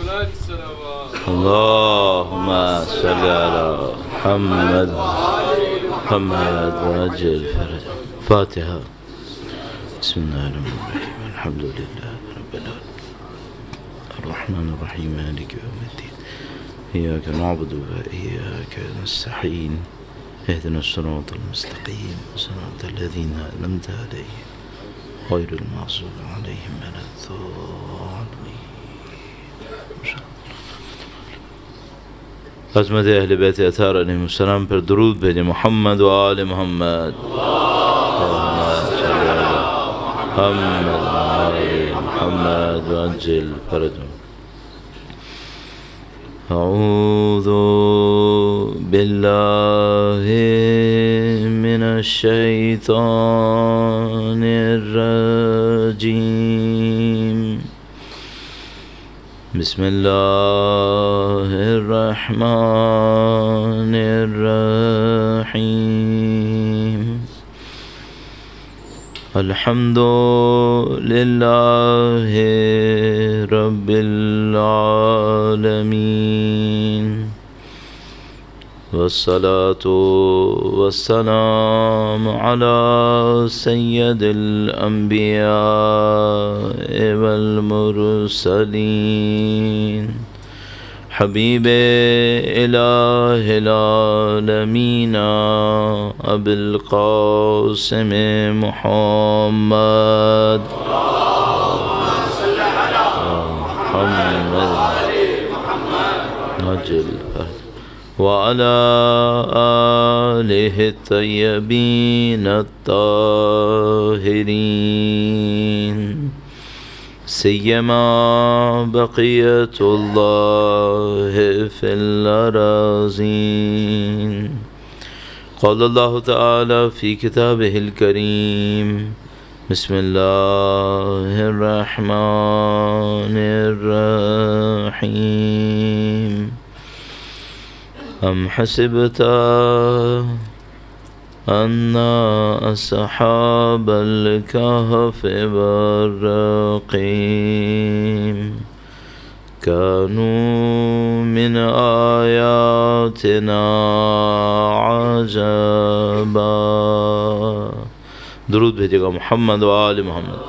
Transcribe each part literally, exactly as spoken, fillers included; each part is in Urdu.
اللهم صل على محمد محمد وعجل فرج. فاتحة. بسم الله الرحمن الرحيم. الحمد لله رب العالمين الرحمن الرحيم مالك يوم الدين إياك نعبد وإياك نستعين اهدنا الصراط المستقيم صراط الذين أنعمت عليهم غير المغضوب عليهم ولا الضالين. عظمت اہل بیت اطہار علیہ السلام پر درود بھیجے. محمد و آل محمد. محمد و آل محمد وعجل فرجهم. اعوذ باللہ من الشیطان الرجیم. بسم اللہ الرحمن الرحیم. الحمد للہ رب العالمین والصلاة والسلام على سید الانبیاء والمرسلین حبیب الہ العالمین ابی القاسم محمد محمد وعلى آله الطيبين الطاهرين سيما بقية الله في الأراضين. قال الله تعالى في كتابه الكريم بسم الله الرحمن الرحيم. أم حسبت أن أصحاب الكهف والرقيم كانوا من آياتنا عجبا. درود بھیجے گا. محمد و آل محمد.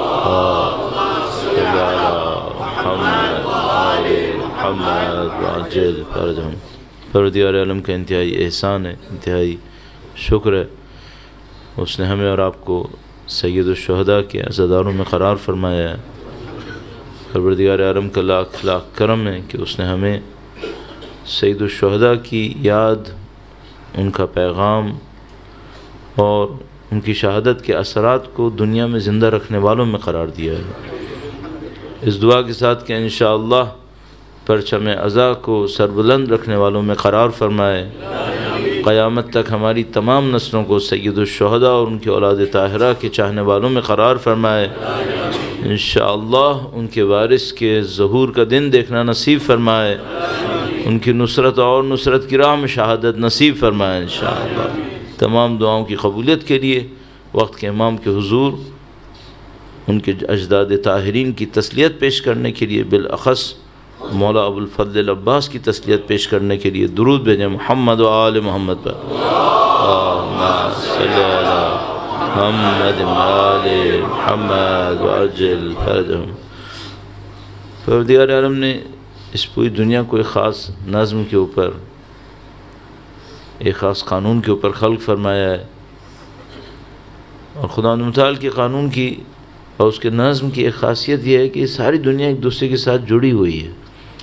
صلی علی محمد و آل محمد وعجل فرجهم. پروردگار عالم کا انتہائی احسان ہے، انتہائی شکر ہے، اس نے ہمیں اور آپ کو سید الشہداء کے عزاداروں میں قرار فرمایا ہے. پروردگار عالم کا لاکھ لاکھ کرم ہے کہ اس نے ہمیں سید الشہداء کی یاد، ان کا پیغام اور ان کی شہادت کے اثرات کو دنیا میں زندہ رکھنے والوں میں قرار دیا ہے. اس دعا کے ساتھ کہ انشاءاللہ پرچم عزا کو سربلند رکھنے والوں میں قرار فرمائے. قیامت تک ہماری تمام نسلوں کو سید الشہداء اور ان کی اولاد طاہرہ کے چاہنے والوں میں قرار فرمائے. انشاءاللہ ان کے وارث کے ظہور کا دن دیکھنا نصیب فرمائے. ان کی نصرت اور نصرت کی راہ میں شہادت نصیب فرمائے انشاءاللہ. تمام دعاؤں کی قبولیت کے لیے وقت کے امام کے حضور ان کے اجداد طاہرین کی تسلیت پیش کرنے کے لیے بالاخص مولا ابو الفضل العباس کی تسلیت پیش کرنے کے لیے درود بھیجیں. محمد و آل محمد پر. اللہم صلی علی محمد و آل محمد وعجل فرجهم. پروردگار عالم نے اس پوری دنیا کو ایک خاص نظم کے اوپر، ایک خاص قانون کے اوپر خلق فرمایا ہے، اور خداوند متعال کے قانون کی اور اس کے نظم کی ایک خاصیت یہ ہے کہ ساری دنیا ایک دوسرے کے ساتھ جڑی ہوئی ہے.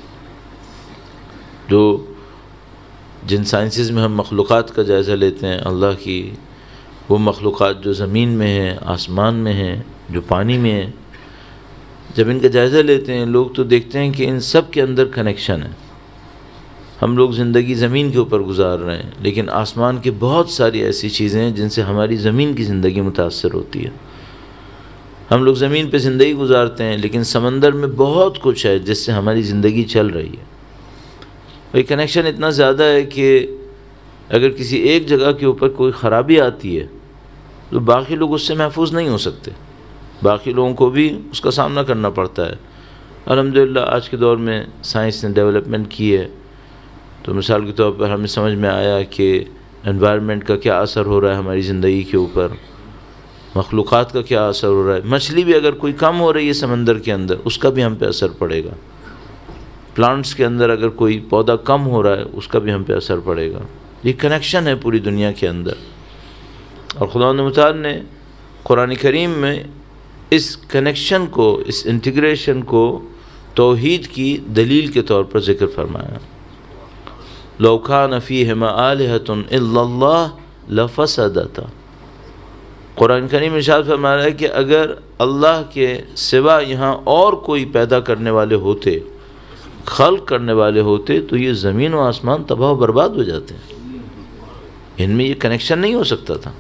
جو جن سائنسز میں ہم مخلوقات کا جائزہ لیتے ہیں اللہ کی، وہ مخلوقات جو زمین میں ہیں، آسمان میں ہیں، جو پانی میں ہیں، جب ان کا جائزہ لیتے ہیں لوگ تو دیکھتے ہیں کہ ان سب کے اندر کنیکشن ہے. ہم لوگ زندگی زمین کے اوپر گزار رہے ہیں، لیکن آسمان کے بہت ساری ایسی چیزیں ہیں جن سے ہماری زمین کی زندگی متاثر ہوتی ہے. ہم لوگ زمین پہ زندگی گزارتے ہیں، لیکن سمندر میں بہت کچھ ہے جس سے ہماری زندگی چل رہی ہے. یہ کنیکشن اتنا زیادہ ہے کہ اگر کسی ایک جگہ کے اوپر کوئی خرابی آتی ہے تو باقی لوگ اس سے محفوظ نہیں ہو سکتے، باقی لوگوں کو بھی اس کا سامنا کرنا پڑتا ہے. الحمدللہ آج کے دور میں سائنس نے ڈیولپمنٹ کی ہے، تو مثال کے طور پر ہمیں سمجھ میں آیا کہ انوائرمنٹ کا کیا اثر ہو رہا ہے ہماری زندگی کے اوپر، مخلوقات کا کیا اثر ہو رہا ہے. مچھلی بھی اگر کوئی کم ہو رہی ہے سمندر کے اندر، اس کا بھی ہم پہ اثر پڑے گا. پلانٹس کے اندر اگر کوئی پودا کم ہو رہا ہے، اس کا بھی ہم پہ اثر پڑے گا. یہ کنیکشن ہے پوری دنیا کے اندر. اور خداوند متعال نے قرآن کریم میں اس کنیکشن کو، اس انٹیگریشن کو توحید کی دلیل کے طور پر ذکر فرمایا. لو کان فیہما آلہۃ الا اللہ لفسدتا. قرآن کریم ارشاد فرما رہا ہے کہ اگر اللہ کے سوا یہاں اور کوئی پیدا کرنے والے ہوتے، خلق کرنے والے ہوتے، تو یہ زمین و آسمان تباہ و برباد ہو جاتے ہیں. ان میں یہ کنیکشن نہیں ہو سکتا تھا.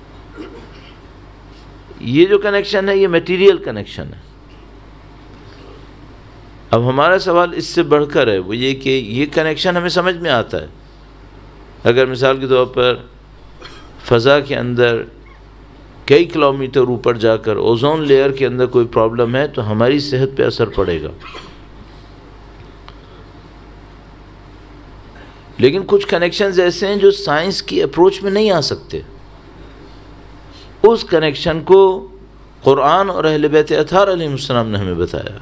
یہ جو کنیکشن ہے یہ میٹیریل کنیکشن ہے. اب ہمارا سوال اس سے بڑھ کر ہے، وہ یہ کہ یہ کنیکشن ہمیں سمجھ میں آتا ہے. اگر مثال کے طور پر فضا کے اندر کئی کلومیٹر اوپر جا کر اوزون لیئر کے اندر کوئی پرابلم ہے تو ہماری صحت پہ اثر پڑے گا. لیکن کچھ کنیکشنز ایسے ہیں جو سائنس کی اپروچ میں نہیں آ سکتے. اس کنیکشن کو قرآن اور اہل بیت اطہار علیہ السلام نے ہمیں بتایا.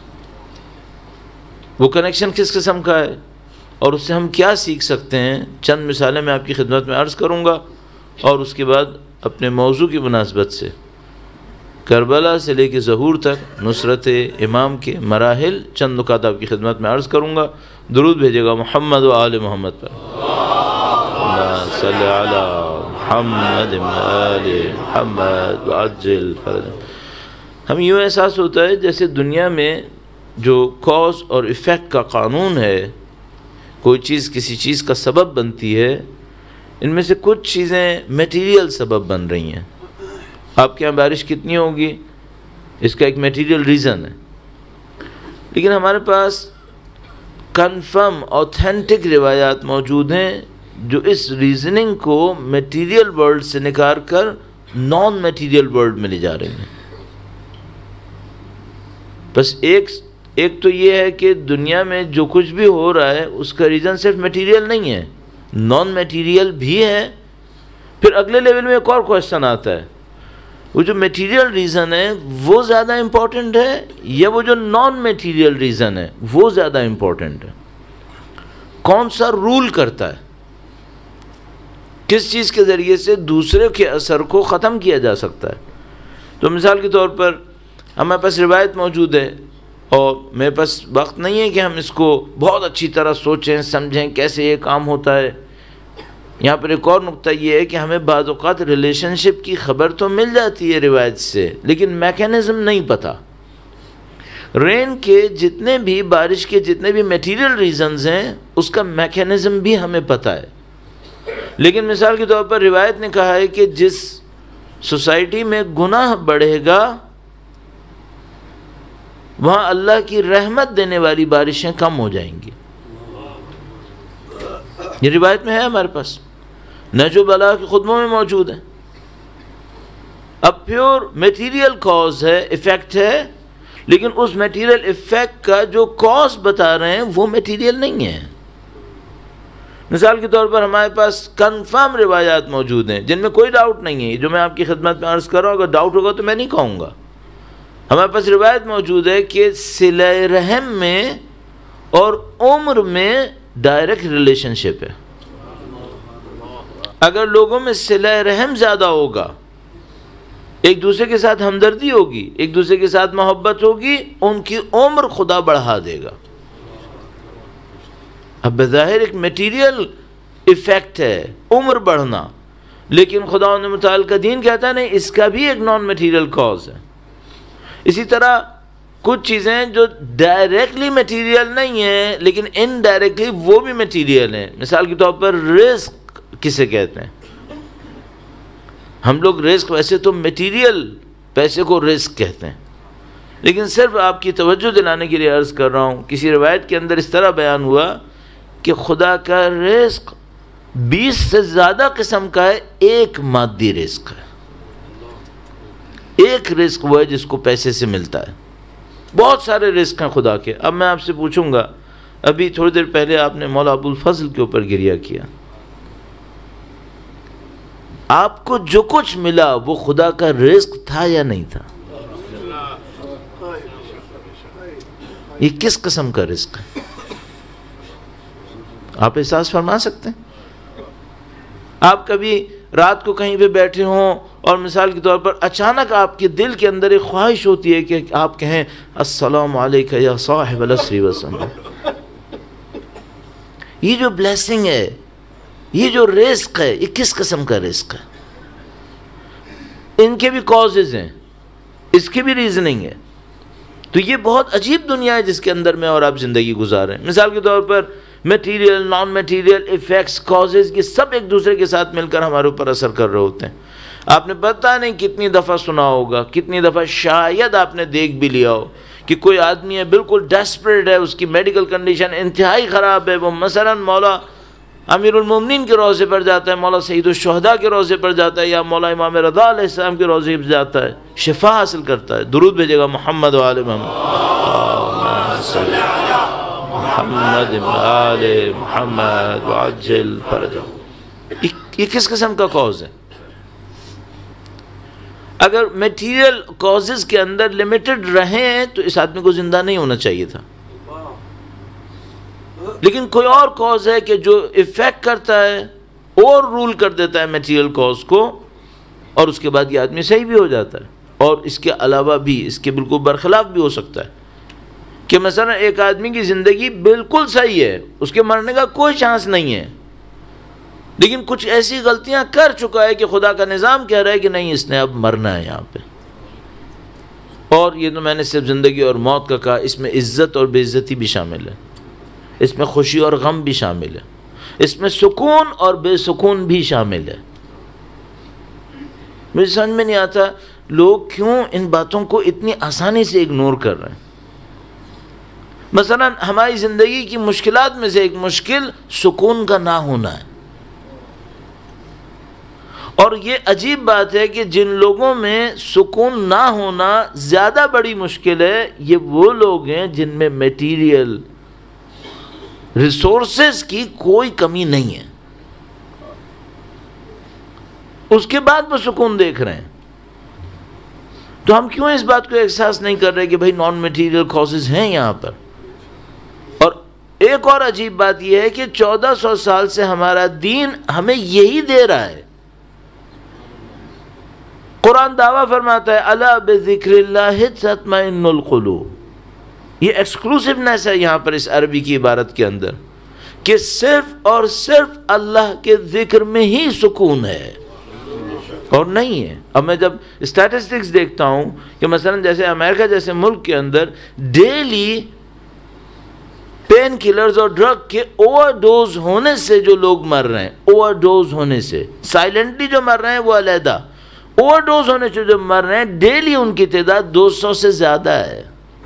وہ کنیکشن کس قسم کا ہے اور اس سے ہم کیا سیکھ سکتے ہیں، چند مثالیں میں آپ کی خدمت میں عرض کروں گا، اور اس کے بعد اپنے موضوع کی مناسبت سے کربلا سے لے کے ظہور تک نصرت امام کے مراحل چند نکات آپ کی خدمت میں عرض کروں گا. درود بھیجے گا محمد و آل محمد پر. اللہم صلی علی محمد و آل محمد وعجل فرجہ. ہم یوں احساس ہوتا ہے جیسے دنیا میں جو کاز اور ایفیکٹ کا قانون ہے، کوئی چیز کسی چیز کا سبب بنتی ہے، ان میں سے کچھ چیزیں میٹیریل سبب بن رہی ہیں. آپ کے یہاں بارش کتنی ہوگی، اس کا ایک میٹیریل ریزن ہے. لیکن ہمارے پاس کنفرم اوتھینٹک روایات موجود ہیں جو اس ریزننگ کو میٹیریل ورلڈ سے نکال کر نان میٹیریل ورلڈ میں لے جا رہی ہیں. بس ایک ایک تو یہ ہے کہ دنیا میں جو کچھ بھی ہو رہا ہے اس کا ریزن صرف میٹیریل نہیں ہے، نان میٹیریل بھی ہے. پھر اگلے لیول میں ایک اور کوشچن آتا ہے، وہ جو میٹیریل ریزن ہے وہ زیادہ امپورٹنٹ ہے یا وہ جو نان میٹیریل ریزن ہے وہ زیادہ امپورٹنٹ ہے؟ کون سا رول کرتا ہے؟ کس چیز کے ذریعے سے دوسرے کے اثر کو ختم کیا جا سکتا ہے؟ تو مثال کے طور پر ہمارے پاس روایت موجود ہے، اور میرے پاس وقت نہیں ہے کہ ہم اس کو بہت اچھی طرح سوچیں سمجھیں کیسے یہ کام ہوتا ہے. یہاں پر ایک اور نقطہ یہ ہے کہ ہمیں بعض اوقات ریلیشن شپ کی خبر تو مل جاتی ہے روایت سے، لیکن میکینزم نہیں پتہ. رین کے جتنے بھی، بارش کے جتنے بھی میٹیریل ریزنز ہیں اس کا میکینزم بھی ہمیں پتہ ہے. لیکن مثال کے طور پر روایت نے کہا ہے کہ جس سوسائٹی میں گناہ بڑھے گا وہاں اللہ کی رحمت دینے والی بارشیں کم ہو جائیں گی. یہ روایت میں ہے ہمارے پاس، نہج البلاغہ کے خطبوں میں موجود ہے. اب پیور میٹیریل کاز ہے، ایفیکٹ ہے، لیکن اس میٹیریل ایفیکٹ کا جو کاز بتا رہے ہیں وہ میٹیریل نہیں ہے. مثال کے طور پر ہمارے پاس کنفرم روایات موجود ہیں جن میں کوئی ڈاؤٹ نہیں ہے. جو میں آپ کی خدمت میں عرض کر رہا ہوں، اگر ڈاؤٹ ہوگا تو میں نہیں کہوں گا. ہمارے پاس روایت موجود ہے کہ صلہ رحم میں اور عمر میں ڈائریکٹ ریلیشن شپ ہے. اگر لوگوں میں صلہ رحم زیادہ ہوگا، ایک دوسرے کے ساتھ ہمدردی ہوگی، ایک دوسرے کے ساتھ محبت ہوگی، ان کی عمر خدا بڑھا دے گا. اب بظاہر ایک میٹیریل ایفیکٹ ہے عمر بڑھنا، لیکن خدا متعال کا دین کہتا ہے نہیں، اس کا بھی ایک نان میٹیریل کاز ہے. اسی طرح کچھ چیزیں جو ڈائریکٹلی میٹیریل نہیں ہیں لیکن انڈائریکٹلی وہ بھی میٹیریل ہیں. مثال کے طور پر رزق کسے کہتے ہیں؟ ہم لوگ رزق ویسے تو میٹیریل پیسے کو رزق کہتے ہیں، لیکن صرف آپ کی توجہ دلانے کے لیے عرض کر رہا ہوں، کسی روایت کے اندر اس طرح بیان ہوا کہ خدا کا رزق بیس سے زیادہ قسم کا ہے، ایک مادی رزق ہے. ایک رزق وہ ہے جس کو پیسے سے ملتا ہے. بہت سارے رزق ہیں خدا کے. اب میں آپ سے پوچھوں گا، ابھی تھوڑی دیر پہلے آپ نے مولا ابو الفضل کے اوپر گریہ کیا. آپ کو جو کچھ ملا وہ خدا کا رزق تھا یا نہیں تھا؟ یہ کس قسم کا رزق ہے؟ آپ احساس فرما سکتے ہیں؟ آپ کبھی رات کو کہیں پہ بیٹھے ہوں اور مثال کے طور پر اچانک آپ کے دل کے اندر ایک خواہش ہوتی ہے کہ آپ کہیں السلام علیکہ یا صاحب العصر والزمان. یہ جو بلیسنگ ہے، یہ جو رزق ہے، یہ کس قسم کا رزق ہے؟ ان کے بھی کازز ہیں، اس کی بھی ریزننگ ہے. تو یہ بہت عجیب دنیا ہے جس کے اندر میں اور آپ زندگی گزارے ہیں. مثال کے طور پر material, non material, effects, causes, یہ سب ایک دوسرے کے ساتھ مل کر ہمارے اوپر اثر کر رہے ہوتے ہیں. آپ نے پتہ نہیں کتنی دفعہ سنا ہوگا، کتنی دفعہ شاید آپ نے دیکھ بھی لیا ہو کہ کوئی آدمی ہے بالکل ڈیسپریٹ ہے، اس کی میڈیکل کنڈیشن انتہائی خراب ہے، وہ مثلا مولا امیر المومنین کے روضے پر جاتا ہے، مولا سید الشہداء کے روضے پر جاتا ہے، یا مولا امام رضا علیہ السلام کے روضے پر جاتا ہے، شفا حاصل کرتا ہے. درود بھیجے گا محمد و آل محمد. اللہم صلی علی محمد و آل محمد وعجل فرجہ. یہ کس قسم کا کاز ہے؟ اگر میٹیریل کازز کے اندر لمیٹڈ رہیں تو اس آدمی کو زندہ نہیں ہونا چاہیے تھا. لیکن کوئی اور کاز ہے کہ جو افیکٹ کرتا ہے اور رول کر دیتا ہے میٹیریل کاز کو، اور اس کے بعد یہ آدمی صحیح بھی ہو جاتا ہے. اور اس کے علاوہ بھی اس کے بالکل برخلاف بھی ہو سکتا ہے کہ مثلا ایک آدمی کی زندگی بالکل صحیح ہے، اس کے مرنے کا کوئی چانس نہیں ہے، لیکن کچھ ایسی غلطیاں کر چکا ہے کہ خدا کا نظام کہہ رہا ہے کہ نہیں، اس نے اب مرنا ہے یہاں پہ. اور یہ تو میں نے صرف زندگی اور موت کا کہا، اس میں عزت اور بے عزتی بھی شامل ہے، اس میں خوشی اور غم بھی شامل ہے، اس میں سکون اور بے سکون بھی شامل ہے. مجھے سمجھ میں نہیں آتا لوگ کیوں ان باتوں کو اتنی آسانی سے اگنور کر رہے ہیں. مثلا ہماری زندگی کی مشکلات میں سے ایک مشکل سکون کا نہ ہونا ہے. اور یہ عجیب بات ہے کہ جن لوگوں میں سکون نہ ہونا زیادہ بڑی مشکل ہے، یہ وہ لوگ ہیں جن میں میٹیریل ریسورسز کی کوئی کمی نہیں ہے، اس کے بعد وہ سکون دیکھ رہے ہیں. تو ہم کیوں اس بات کو احساس نہیں کر رہے کہ بھئی نان میٹیریل کازز ہیں یہاں پر. اور ایک اور عجیب بات یہ ہے کہ چودہ سو سال سے ہمارا دین ہمیں یہی دے رہا ہے. قرآن دعویٰ فرماتا ہے الا بذکر اللہ تطمئن القلوب. یہ ایکسکلوسیونیس ہے یہاں پر اس عربی کی عبارت کے اندر کہ صرف اور صرف اللہ کے ذکر میں ہی سکون ہے اور نہیں ہے. اب میں جب اسٹیٹسٹکس دیکھتا ہوں کہ مثلا جیسے امریکہ جیسے ملک کے اندر ڈیلی پین کلرز اور ڈرگ کے اوور ڈوز ہونے سے جو لوگ مر رہے ہیں، اوور ڈوز ہونے سے، سائلنٹلی جو مر رہے ہیں وہ علیحدہ، اوور ڈوز ہونے سے جو مر رہے ہیں ڈیلی ان کی تعداد دو سو سے زیادہ ہے.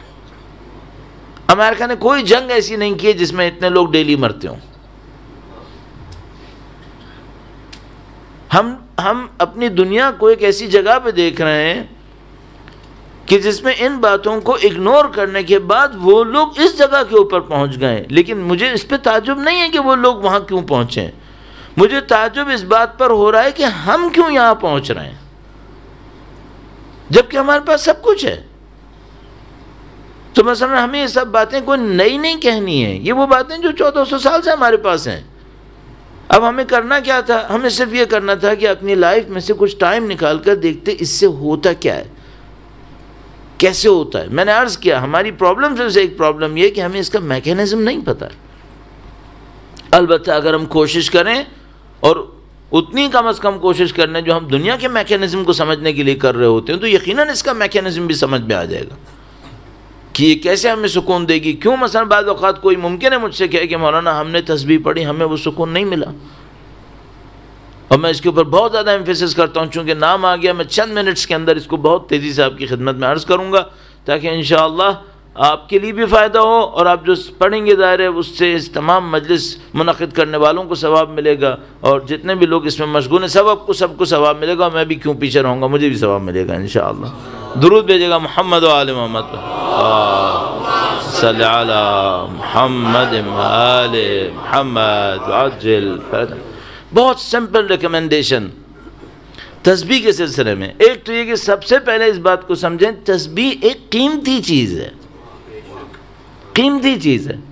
امریکہ نے کوئی جنگ ایسی نہیں کی جس میں اتنے لوگ ڈیلی مرتے ہوں. ہم ہم اپنی دنیا کو ایک ایسی جگہ پہ دیکھ رہے ہیں کہ جس میں ان باتوں کو اگنور کرنے کے بعد وہ لوگ اس جگہ کے اوپر پہنچ گئے. لیکن مجھے اس پہ تعجب نہیں ہے کہ وہ لوگ وہاں کیوں پہنچے، مجھے تعجب اس بات پر ہو رہا ہے کہ ہم کیوں یہاں پہنچ رہے ہیں جبکہ ہمارے پاس سب کچھ ہے. تو مثلا ہمیں یہ سب باتیں کوئی نئی نہیں کہنی ہیں، یہ وہ باتیں جو چودہ سو سال سے ہمارے پاس ہیں. اب ہمیں کرنا کیا تھا؟ ہمیں صرف یہ کرنا تھا کہ اپنی لائف میں سے کچھ ٹائم نکال کر دیکھتے اس سے ہوتا کیا ہے، کیسے ہوتا ہے. میں نے عرض کیا ہماری پرابلم سے ایک پرابلم یہ کہ ہمیں اس کا میکینزم نہیں پتہ. البتہ اگر ہم کوشش کریں، اور اتنی کم از کم کوشش کرنے جو ہم دنیا کے میکینزم کو سمجھنے کے لیے کر رہے ہوتے ہیں، تو یقیناً اس کا میکینزم بھی سمجھ میں آ جائے گا کہ یہ کیسے ہمیں سکون دے گی. کیوں مثلا بعض اوقات کوئی ممکن ہے مجھ سے کہے کہ مولانا ہم نے تسبیح پڑھی، ہمیں وہ سکون نہیں ملا. اور میں اس کے اوپر بہت زیادہ ایمفیسس کرتا ہوں، چونکہ نام آ گیا، میں چند منٹس کے اندر اس کو بہت تیزی سے آپ کی خدمت میں عرض کروں گا تاکہ انشاءاللہ آپ کے لیے بھی فائدہ ہو، اور آپ جو پڑھیں گے ظاہر ہے اس سے اس تمام مجلس منعقد کرنے والوں کو ثواب ملے گا، اور جتنے بھی لوگ اس میں مشغول ہیں سب کو سب کو ثواب ملے گا. میں بھی کیوں پیچھے رہوں گا، مجھے بھی ثواب ملے گا انشاءاللہ. درود بھیجے گا محمد و آل محمد. صلی علی محمد آل محمد عجل فرج۔ بہت سمپل ریکمنڈیشن تسبیح کے سلسلے میں۔ ایک تو یہ کہ سب سے پہلے اس بات کو سمجھیں، تسبیح ایک قیمتی چیز ہے، قیمتی چیز ہے۔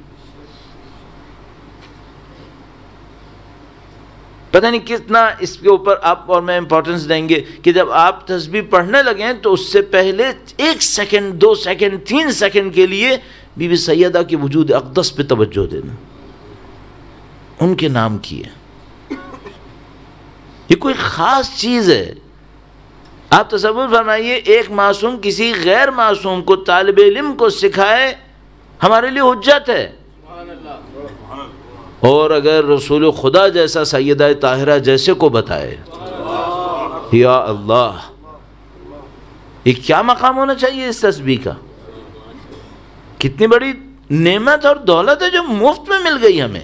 پتہ نہیں کتنا اس کے اوپر آپ اور میں امپورٹنس دیں گے کہ جب آپ تسبیح پڑھنے لگیں تو اس سے پہلے ایک سیکنڈ، دو سیکنڈ، تین سیکنڈ کے لیے بی بی سیدہ کی وجود اقدس پہ توجہ دینا، ان کے نام کی ہے۔ یہ کوئی خاص چیز ہے۔ آپ تصور فرمائیے ایک معصوم کسی غیر معصوم کو، طالب علم کو سکھائے، ہمارے لیے حجت ہے۔ اور اگر رسول خدا جیسا، سیدہ طاہرہ جیسے کو بتائے، یا اللہ، یہ کیا مقام ہونا چاہیے اس تسبیح کا؟ کتنی بڑی نعمت اور دولت ہے جو مفت میں مل گئی ہمیں۔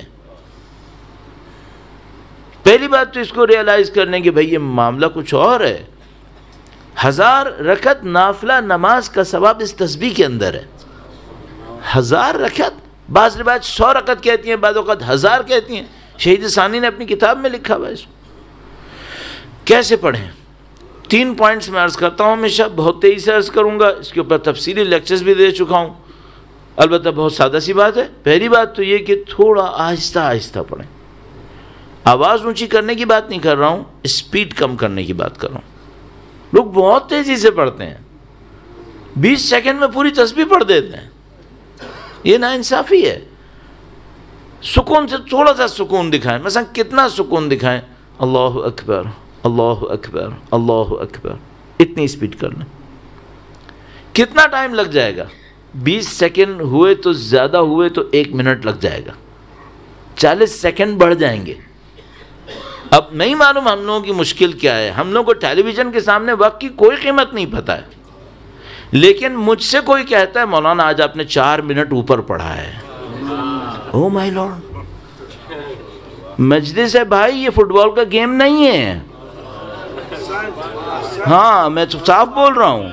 پہلی بات تو اس کو ریئلائز کرنے کہ بھئی یہ معاملہ کچھ اور ہے۔ ہزار رکعت نافلہ نماز کا ثواب اس تسبیح کے اندر ہے۔ ہزار رکعت، بعض روایت سو رکعت کہتی ہیں، بعض اوقات ہزار کہتی ہیں۔ شہید ثانی نے اپنی کتاب میں لکھا ہوا ہے اس کو۔ کیسے پڑھیں؟ تین پوائنٹس میں عرض کرتا ہوں، ہمیشہ بہت تیزی سے عرض کروں گا، اس کے اوپر تفصیلی لیکچرز بھی دے چکا ہوں، البتہ بہت سادہ سی بات ہے۔ پہلی بات تو یہ کہ تھوڑا آہستہ آہستہ پڑھیں۔ آواز اونچی کرنے کی بات نہیں کر رہا ہوں، اسپیڈ کم کرنے کی بات کر رہا ہوں۔ لوگ بہت تیزی سے پڑھتے ہیں، بیس سیکنڈ میں پوری تسبیح پڑھ دیتے ہیں، یہ ناانصافی ہے۔ سکون سے تھوڑا سا سکون دکھائیں، مثلا کتنا سکون دکھائیں؟ اللہ اکبر، اللہ اکبر، اللہ اکبر، اتنی اسپیڈ کر لیں۔ کتنا ٹائم لگ جائے گا؟ بیس سیکنڈ ہوئے تو زیادہ ہوئے تو ایک منٹ لگ جائے گا، چالیس سیکنڈ بڑھ جائیں گے۔ اب نہیں معلوم ہم لوگوں کی مشکل کیا ہے، ہم لوگوں کو ٹیلی ویژن کے سامنے وقت کی کوئی قیمت نہیں پتہ ہے، لیکن مجھ سے کوئی کہتا ہے مولانا آج آپ نے چار منٹ اوپر پڑھا ہے، او مائی لارڈ، مجلس ہے بھائی، یہ فٹ بال کا گیم نہیں ہے۔ ہاں میں تو صاف بول رہا ہوں۔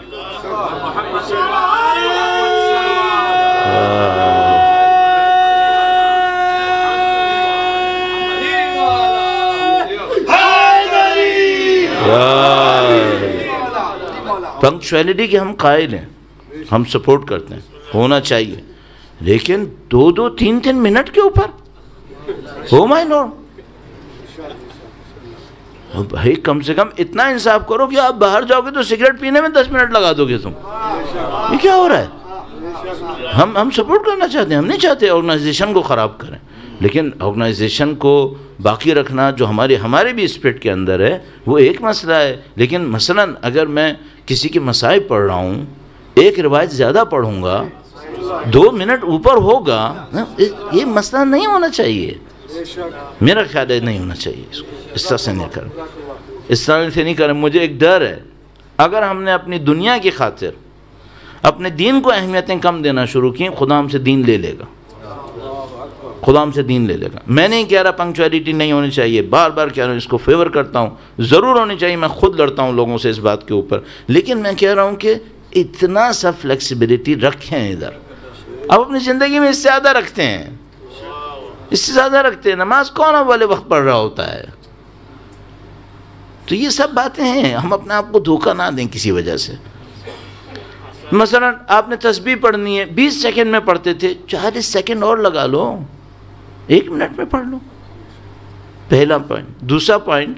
پنکچویلٹی کے ہم قائل ہیں، ہم سپورٹ کرتے ہیں، ہونا چاہیے، لیکن دو دو تین تین منٹ کے اوپر، او مائی لارڈ، بھائی کم سے کم اتنا انصاف کرو کہ آپ باہر جاؤ گے تو سگریٹ پینے میں دس منٹ لگا دو گے تم۔ یہ کیا ہو رہا ہے؟ ہم ہم سپورٹ کرنا چاہتے ہیں، ہم نہیں چاہتے آرگنائزیشن کو خراب کریں، لیکن آرگنائزیشن کو باقی رکھنا جو ہمارے ہمارے بھی اسپرٹ کے اندر ہے وہ ایک مسئلہ ہے۔ لیکن مثلا اگر میں کسی کی مصائب پڑھ رہا ہوں، ایک روایت زیادہ پڑھوں گا، دو منٹ اوپر ہوگا، یہ مسئلہ نہیں ہونا چاہیے، میرا خیال ہے نہیں ہونا چاہیے، اس کو اس طرح سے نہیں کریں، اس طرح سے نہیں کریں۔ مجھے ایک ڈر ہے، اگر ہم نے اپنی دنیا کی خاطر اپنے دین کو اہمیتیں کم دینا شروع کی، خدا ہم سے دین لے لے گا، خدا ہم سے دین لے لے گا۔ میں نہیں کہہ رہا پنکچویلٹی نہیں ہونی چاہیے، بار بار کہہ رہا ہوں، اس کو فیور کرتا ہوں، ضرور ہونی چاہیے، میں خود لڑتا ہوں لوگوں سے اس بات کے اوپر، لیکن میں کہہ رہا ہوں کہ اتنا سا فلیکسیبلٹی رکھیں ادھر۔ اب اپنی زندگی میں اس سے زیادہ رکھتے ہیں، اس سے زیادہ رکھتے ہیں، نماز کون والے وقت پڑھ رہا ہوتا ہے؟ تو یہ سب باتیں ہیں، ہم اپنے آپ کو دھوکہ نہ دیں کسی وجہ سے۔ مثلا آپ نے تسبیح پڑھنی ہے، بیس سیکنڈ میں پڑھتے تھے، چالیس سیکنڈ اور لگا لو، ایک منٹ میں پڑھ لو، پہلا پوائنٹ۔ دوسرا پوائنٹ،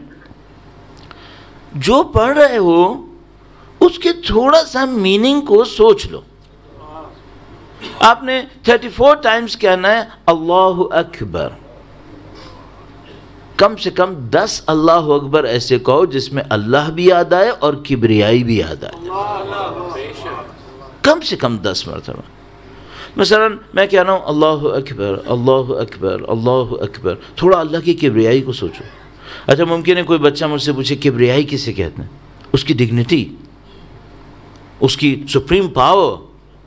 جو پڑھ رہے ہو اس کے تھوڑا سا میننگ کو سوچ لو۔ آپ نے تھرٹی فور ٹائمز کہنا ہے اللہ اکبر، کم سے کم دس اللہ اکبر ایسے کہو جس میں اللہ بھی یاد آئے اور کبریائی بھی یاد آئے، کم سے کم دس مرتبہ۔ مثلا میں کہہ رہا ہوں اللہ اکبر، اللہ اکبر، اللہ اکبر، تھوڑا اللہ کی کبریائی کو سوچو۔ اچھا ممکن ہے کوئی بچہ مجھ سے پوچھے کبریائی کسے کہتے ہیں؟ اس کی ڈگنیٹی، اس کی سپریم پاور،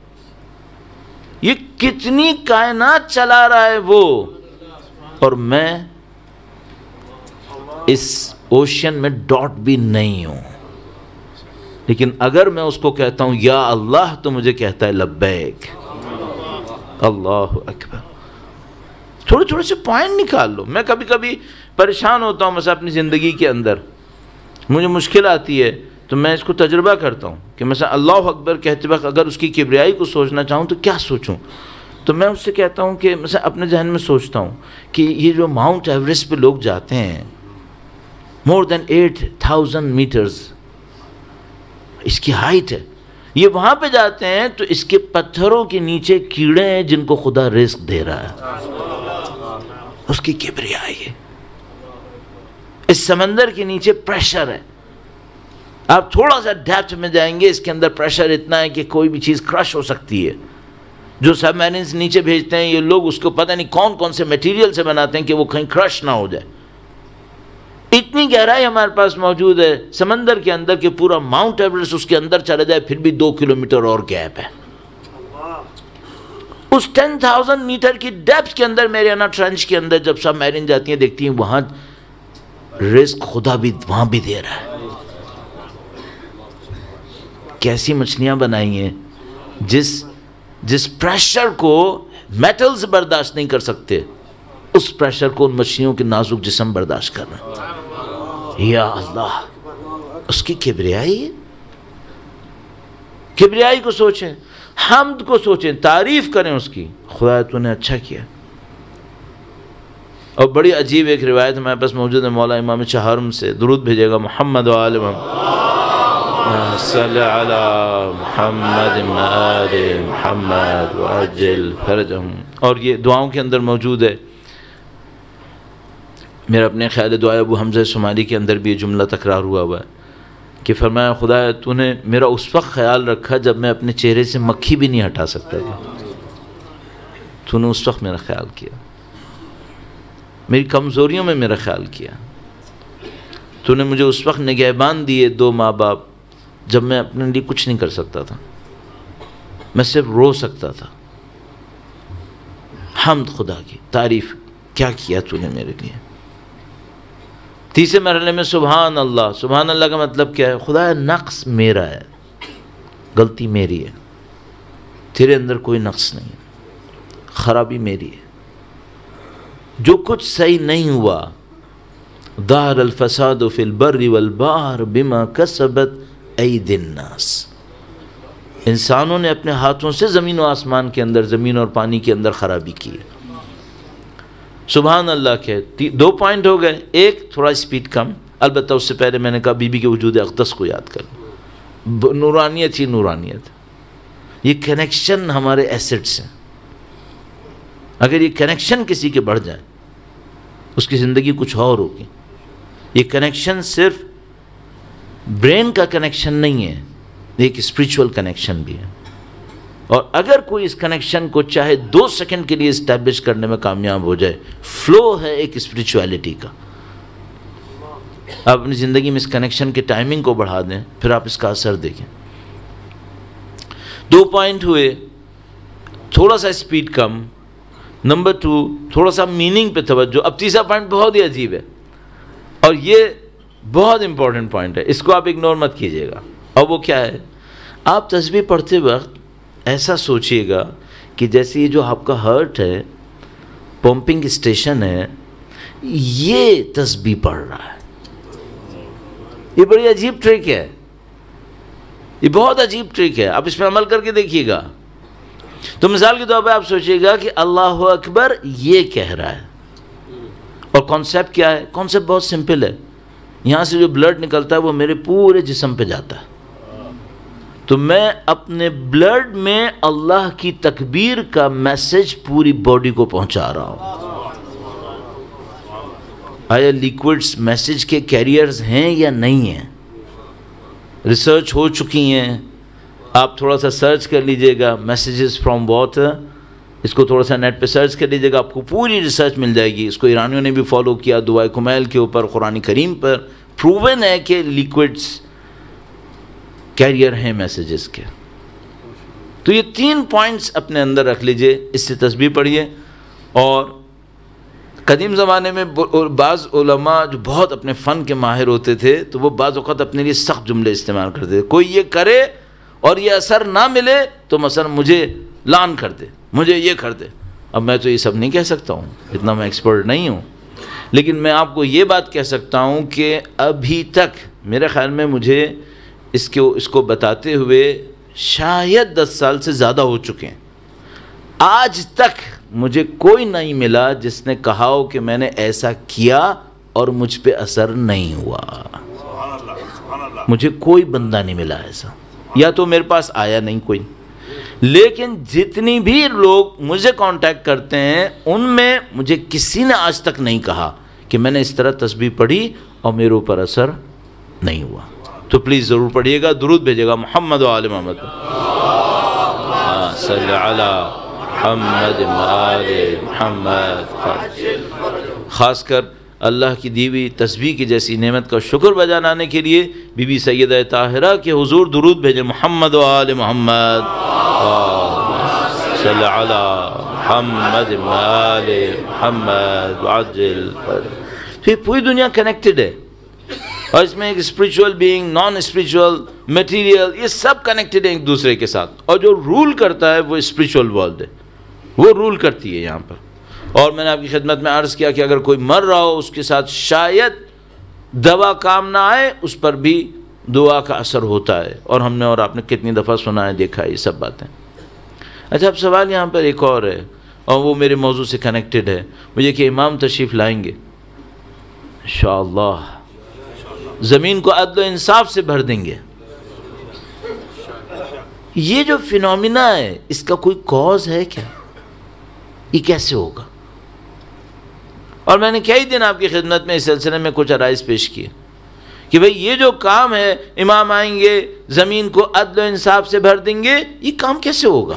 یہ کتنی کائنات چلا رہا ہے وہ، اور میں اس اوشین میں ڈاٹ بھی نہیں ہوں، لیکن اگر میں اس کو کہتا ہوں یا اللہ تو مجھے کہتا ہے لبیک. اللہ اکبر. تھوڑے تھوڑے سے پوائنٹ نکال لو. میں کبھی کبھی پریشان ہوتا ہوں مثلا اپنی زندگی کے اندر، مجھے مشکل آتی ہے تو میں اس کو تجربہ کرتا ہوں کہ مثلا اللہ اکبر کہتے وقت اگر اس کی کبریائی کو سوچنا چاہوں تو کیا سوچوں. تو میں اس سے کہتا ہوں کہ مثلا اپنے ذہن میں سوچتا ہوں کہ یہ جو ماؤنٹ ایوریسٹ پہ لوگ جاتے ہیں، more than eight thousand metres اس کی ہائٹ ہے، یہ وہاں پہ جاتے ہیں تو اس کے پتھروں کے نیچے کیڑے ہیں جن کو خدا رزق دے رہا ہے. اس کی کبریائی ہے. اس سمندر کے نیچے پریشر ہے، آپ تھوڑا سا ڈیپتھ میں جائیں گے، اس کے اندر پریشر اتنا ہے کہ کوئی بھی چیز کرش ہو سکتی ہے. جو سب میرینز نیچے بھیجتے ہیں یہ لوگ اس کو پتہ نہیں کون کون سے میٹیریل سے بناتے ہیں کہ وہ کہیں کرش نہ ہو جائے. اتنی گہرائی ہمارے پاس موجود ہے سمندر کے اندر کہ پورا ماؤنٹ ایوریسٹ اس کے اندر چلا جائے پھر بھی دو کلومیٹر اور گیپ ہے. اس ٹین تھاؤزینڈ میٹر کی ڈیپتھ کے اندر میریانا ٹرنچ کے اندر جب سب میرین جاتی ہیں دیکھتی ہیں وہاں رزق خدا بھی وہاں بھی دے رہا ہے. کیسی مچھلیاں بنائی ہیں جس جس پریشر کو میٹلز برداشت نہیں کر سکتے، اس پریشر کو ان مچھلیوں کے نازک جسم برداشت کر رہے ہیں. یا اللہ، اس کی کبریائی ہے. کبریائی کو سوچیں، حمد کو سوچیں، تعریف کریں اس کی. خدا تو نے اچھا کیا. اور بڑی عجیب ایک روایت ہمارے پاس موجود ہے مولا امام چہارم سے، درود بھیجے گا محمد و آل محمد صلی علی محمد آل محمد وعجل فرجہم. اور یہ دعاؤں کے اندر موجود ہے. میرا اپنے خیال دعائے ابو حمزہ سمالی کے اندر بھی یہ جملہ تکرار ہوا ہوا ہے کہ فرمایا خدا تو نے میرا اس وقت خیال رکھا جب میں اپنے چہرے سے مکھی بھی نہیں ہٹا سکتا تھا. تو نے اس وقت میرا خیال کیا، میری کمزوریوں میں میرا خیال کیا. تو نے مجھے اس وقت نگہبان دیے دو ماں باپ جب میں اپنے لیے کچھ نہیں کر سکتا تھا، میں صرف رو سکتا تھا. حمد خدا کی، تعریف، کیا کیا تو نے میرے لیے. تیسرے مرحلے میں سبحان اللہ. سبحان اللہ کا مطلب کیا ہے؟ خدا نقص میرا ہے، غلطی میری ہے، تیرے اندر کوئی نقص نہیں ہے، خرابی میری ہے. جو کچھ صحیح نہیں ہوا، ظہر الفساد فی البر والبحر بما کسبت ایدی الناس، انسانوں نے اپنے ہاتھوں سے زمین و آسمان کے اندر، زمین اور پانی کے اندر خرابی کی ہے. سبحان اللہ کے دو پوائنٹ ہو گئے. ایک، تھوڑا سپیڈ کم، البتہ اس سے پہلے میں نے کہا بی بی کے وجود اقدس کو یاد کر. نورانیت ہی نورانیت، یہ کنیکشن ہمارے ایسٹس ہیں. اگر یہ کنیکشن کسی کے بڑھ جائیں اس کی زندگی کچھ اور ہوگی. یہ کنیکشن صرف برین کا کنیکشن نہیں ہے، ایک اسپریچول کنیکشن بھی ہے. اور اگر کوئی اس کنیکشن کو چاہے دو سیکنڈ کے لیے اسٹیبلش کرنے میں کامیاب ہو جائے، فلو ہے ایک اسپریچویلٹی کا. آپ اپنی زندگی میں اس کنیکشن کے ٹائمنگ کو بڑھا دیں، پھر آپ اس کا اثر دیکھیں. دو پوائنٹ ہوئے، تھوڑا سا اسپیڈ کم. نمبر ٹو، تھوڑا سا میننگ پہ توجہ. اب تیسرا پوائنٹ بہت ہی عجیب ہے اور یہ بہت امپورٹنٹ پوائنٹ ہے، اس کو آپ اگنور مت کیجیے گا. اور وہ کیا ہے؟ آپ تسبیح پڑھتے وقت ایسا سوچئے گا کہ جیسے یہ جو آپ کا ہارٹ ہے، پمپنگ اسٹیشن ہے، یہ تسبیح پڑھ رہا ہے. یہ بڑی عجیب ٹرک ہے، یہ بہت عجیب ٹرک ہے. آپ اس پہ عمل کر کے دیکھیے گا. تو مثال کے طور پہ آپ سوچئے گا کہ اللہ اکبر یہ کہہ رہا ہے. اور کانسیپٹ کیا ہے؟ کانسیپٹ بہت سمپل ہے. یہاں سے جو بلڈ نکلتا ہے وہ میرے پورے جسم پہ جاتا ہے. تو میں اپنے بلڈ میں اللہ کی تکبیر کا میسج پوری باڈی کو پہنچا رہا ہوں. آیا لیکوڈز میسج کے کیریئرز ہیں یا نہیں ہیں؟ ریسرچ ہو چکی ہیں. آپ تھوڑا سا سرچ کر لیجئے گا، میسیجز فرام واٹر، اس کو تھوڑا سا نیٹ پہ سرچ کر لیجئے گا، آپ کو پوری ریسرچ مل جائے گی. اس کو ایرانیوں نے بھی فالو کیا، دعائے کمیل کے اوپر، قرآن کریم پر پروون ہے کہ لیکوڈز کیریئر ہیں میسیجز کے. تو یہ تین پوائنٹس اپنے اندر رکھ لیجئے، اس سے تسبیح پڑھیے اور قدیم زمانے میں بعض علماء جو بہت اپنے فن کے ماہر ہوتے تھے تو وہ بعض اوقات اپنے لیے سخت جملے استعمال کرتے تھے. کوئی یہ کرے اور یہ اثر نہ ملے تو مثلا مجھے لعن کر دے, مجھے یہ کر دے. اب میں تو یہ سب نہیں کہہ سکتا ہوں, اتنا میں ایکسپرٹ نہیں ہوں, لیکن میں آپ کو یہ بات کہہ سکتا ہوں کہ ابھی تک میرے خیال میں مجھے اس کو اس کو بتاتے ہوئے شاید دس سال سے زیادہ ہو چکے ہیں, آج تک مجھے کوئی نہیں ملا جس نے کہا ہو کہ میں نے ایسا کیا اور مجھ پہ اثر نہیں ہوا. مجھے کوئی بندہ نہیں ملا ایسا, یا تو میرے پاس آیا نہیں کوئی. لیکن جتنی بھی لوگ مجھے کانٹیکٹ کرتے ہیں ان میں مجھے کسی نے آج تک نہیں کہا کہ میں نے اس طرح تسبیح پڑھی اور میرے اوپر اثر نہیں ہوا. تو پلیز ضرور پڑھیے گا, درود بھیجے گا محمد و آل محمد صلی علی محمد و آل محمد. خاص کر اللہ کی دی ہوئی تسبیح کی جیسی نعمت کا شکر بجا لانے کے لیے بی بی سیدہ طاہرہ کے حضور درود بھیجیں محمد و آل محمد صلی علی محمد و آل محمد وعجل. پھر پوری دنیا کنیکٹڈ ہے اور اس میں ایک spiritual being, non spiritual, material, یہ سب کنیکٹڈ ہیں ایک دوسرے کے ساتھ, اور جو رول کرتا ہے وہ اسپریچول ورلڈ ہے, وہ رول کرتی ہے یہاں پر. اور میں نے آپ کی خدمت میں عرض کیا کہ اگر کوئی مر رہا ہو اس کے ساتھ شاید دوا کام نہ آئے, اس پر بھی دعا کا اثر ہوتا ہے, اور ہم نے اور آپ نے کتنی دفعہ سنا ہے, دیکھا ہے یہ سب باتیں. اچھا, اب سوال یہاں پر ایک اور ہے اور وہ میرے موضوع سے کنیکٹڈ ہے. مجھے کہ امام تشریف لائیں گے انشاءاللہ, زمین کو عدل و انصاف سے بھر دیں گے. یہ جو فینومینا ہے اس کا کوئی کاز ہے کیا؟ یہ کیسے ہوگا؟ اور میں نے کئی دن آپ کی خدمت میں اس سلسلے میں کچھ عرائض پیش کیے کہ بھئی یہ جو کام ہے, امام آئیں گے زمین کو عدل و انصاف سے بھر دیں گے, یہ کام کیسے ہوگا؟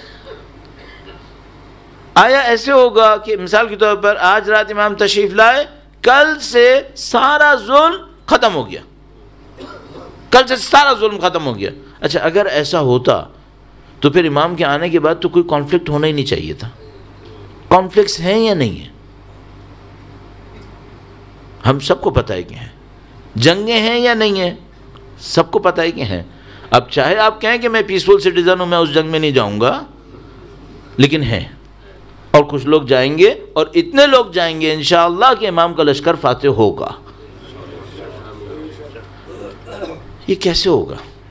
آیا ایسے ہوگا کہ مثال کے طور پر آج رات امام تشریف لائے, کل سے سارا ظلم ختم ہو گیا, کل سے سارا ظلم ختم ہو گیا. اچھا, اگر ایسا ہوتا تو پھر امام کے آنے کے بعد تو کوئی کانفلکٹ ہونا ہی نہیں چاہیے تھا. کانفلکٹس ہیں یا نہیں ہیں؟ ہم سب کو پتہ ہے کہ ہیں. جنگیں ہیں یا نہیں ہیں؟ سب کو پتہ ہے کہ ہیں. اب چاہے آپ کہیں کہ میں پیسفل سٹیزن ہوں, میں اس جنگ میں نہیں جاؤں گا, لیکن ہیں, اور کچھ لوگ جائیں گے, اور اتنے لوگ جائیں گے انشاءاللہ کہ امام کا لشکر فاتح ہوگا. یہ کیسے ہوگا؟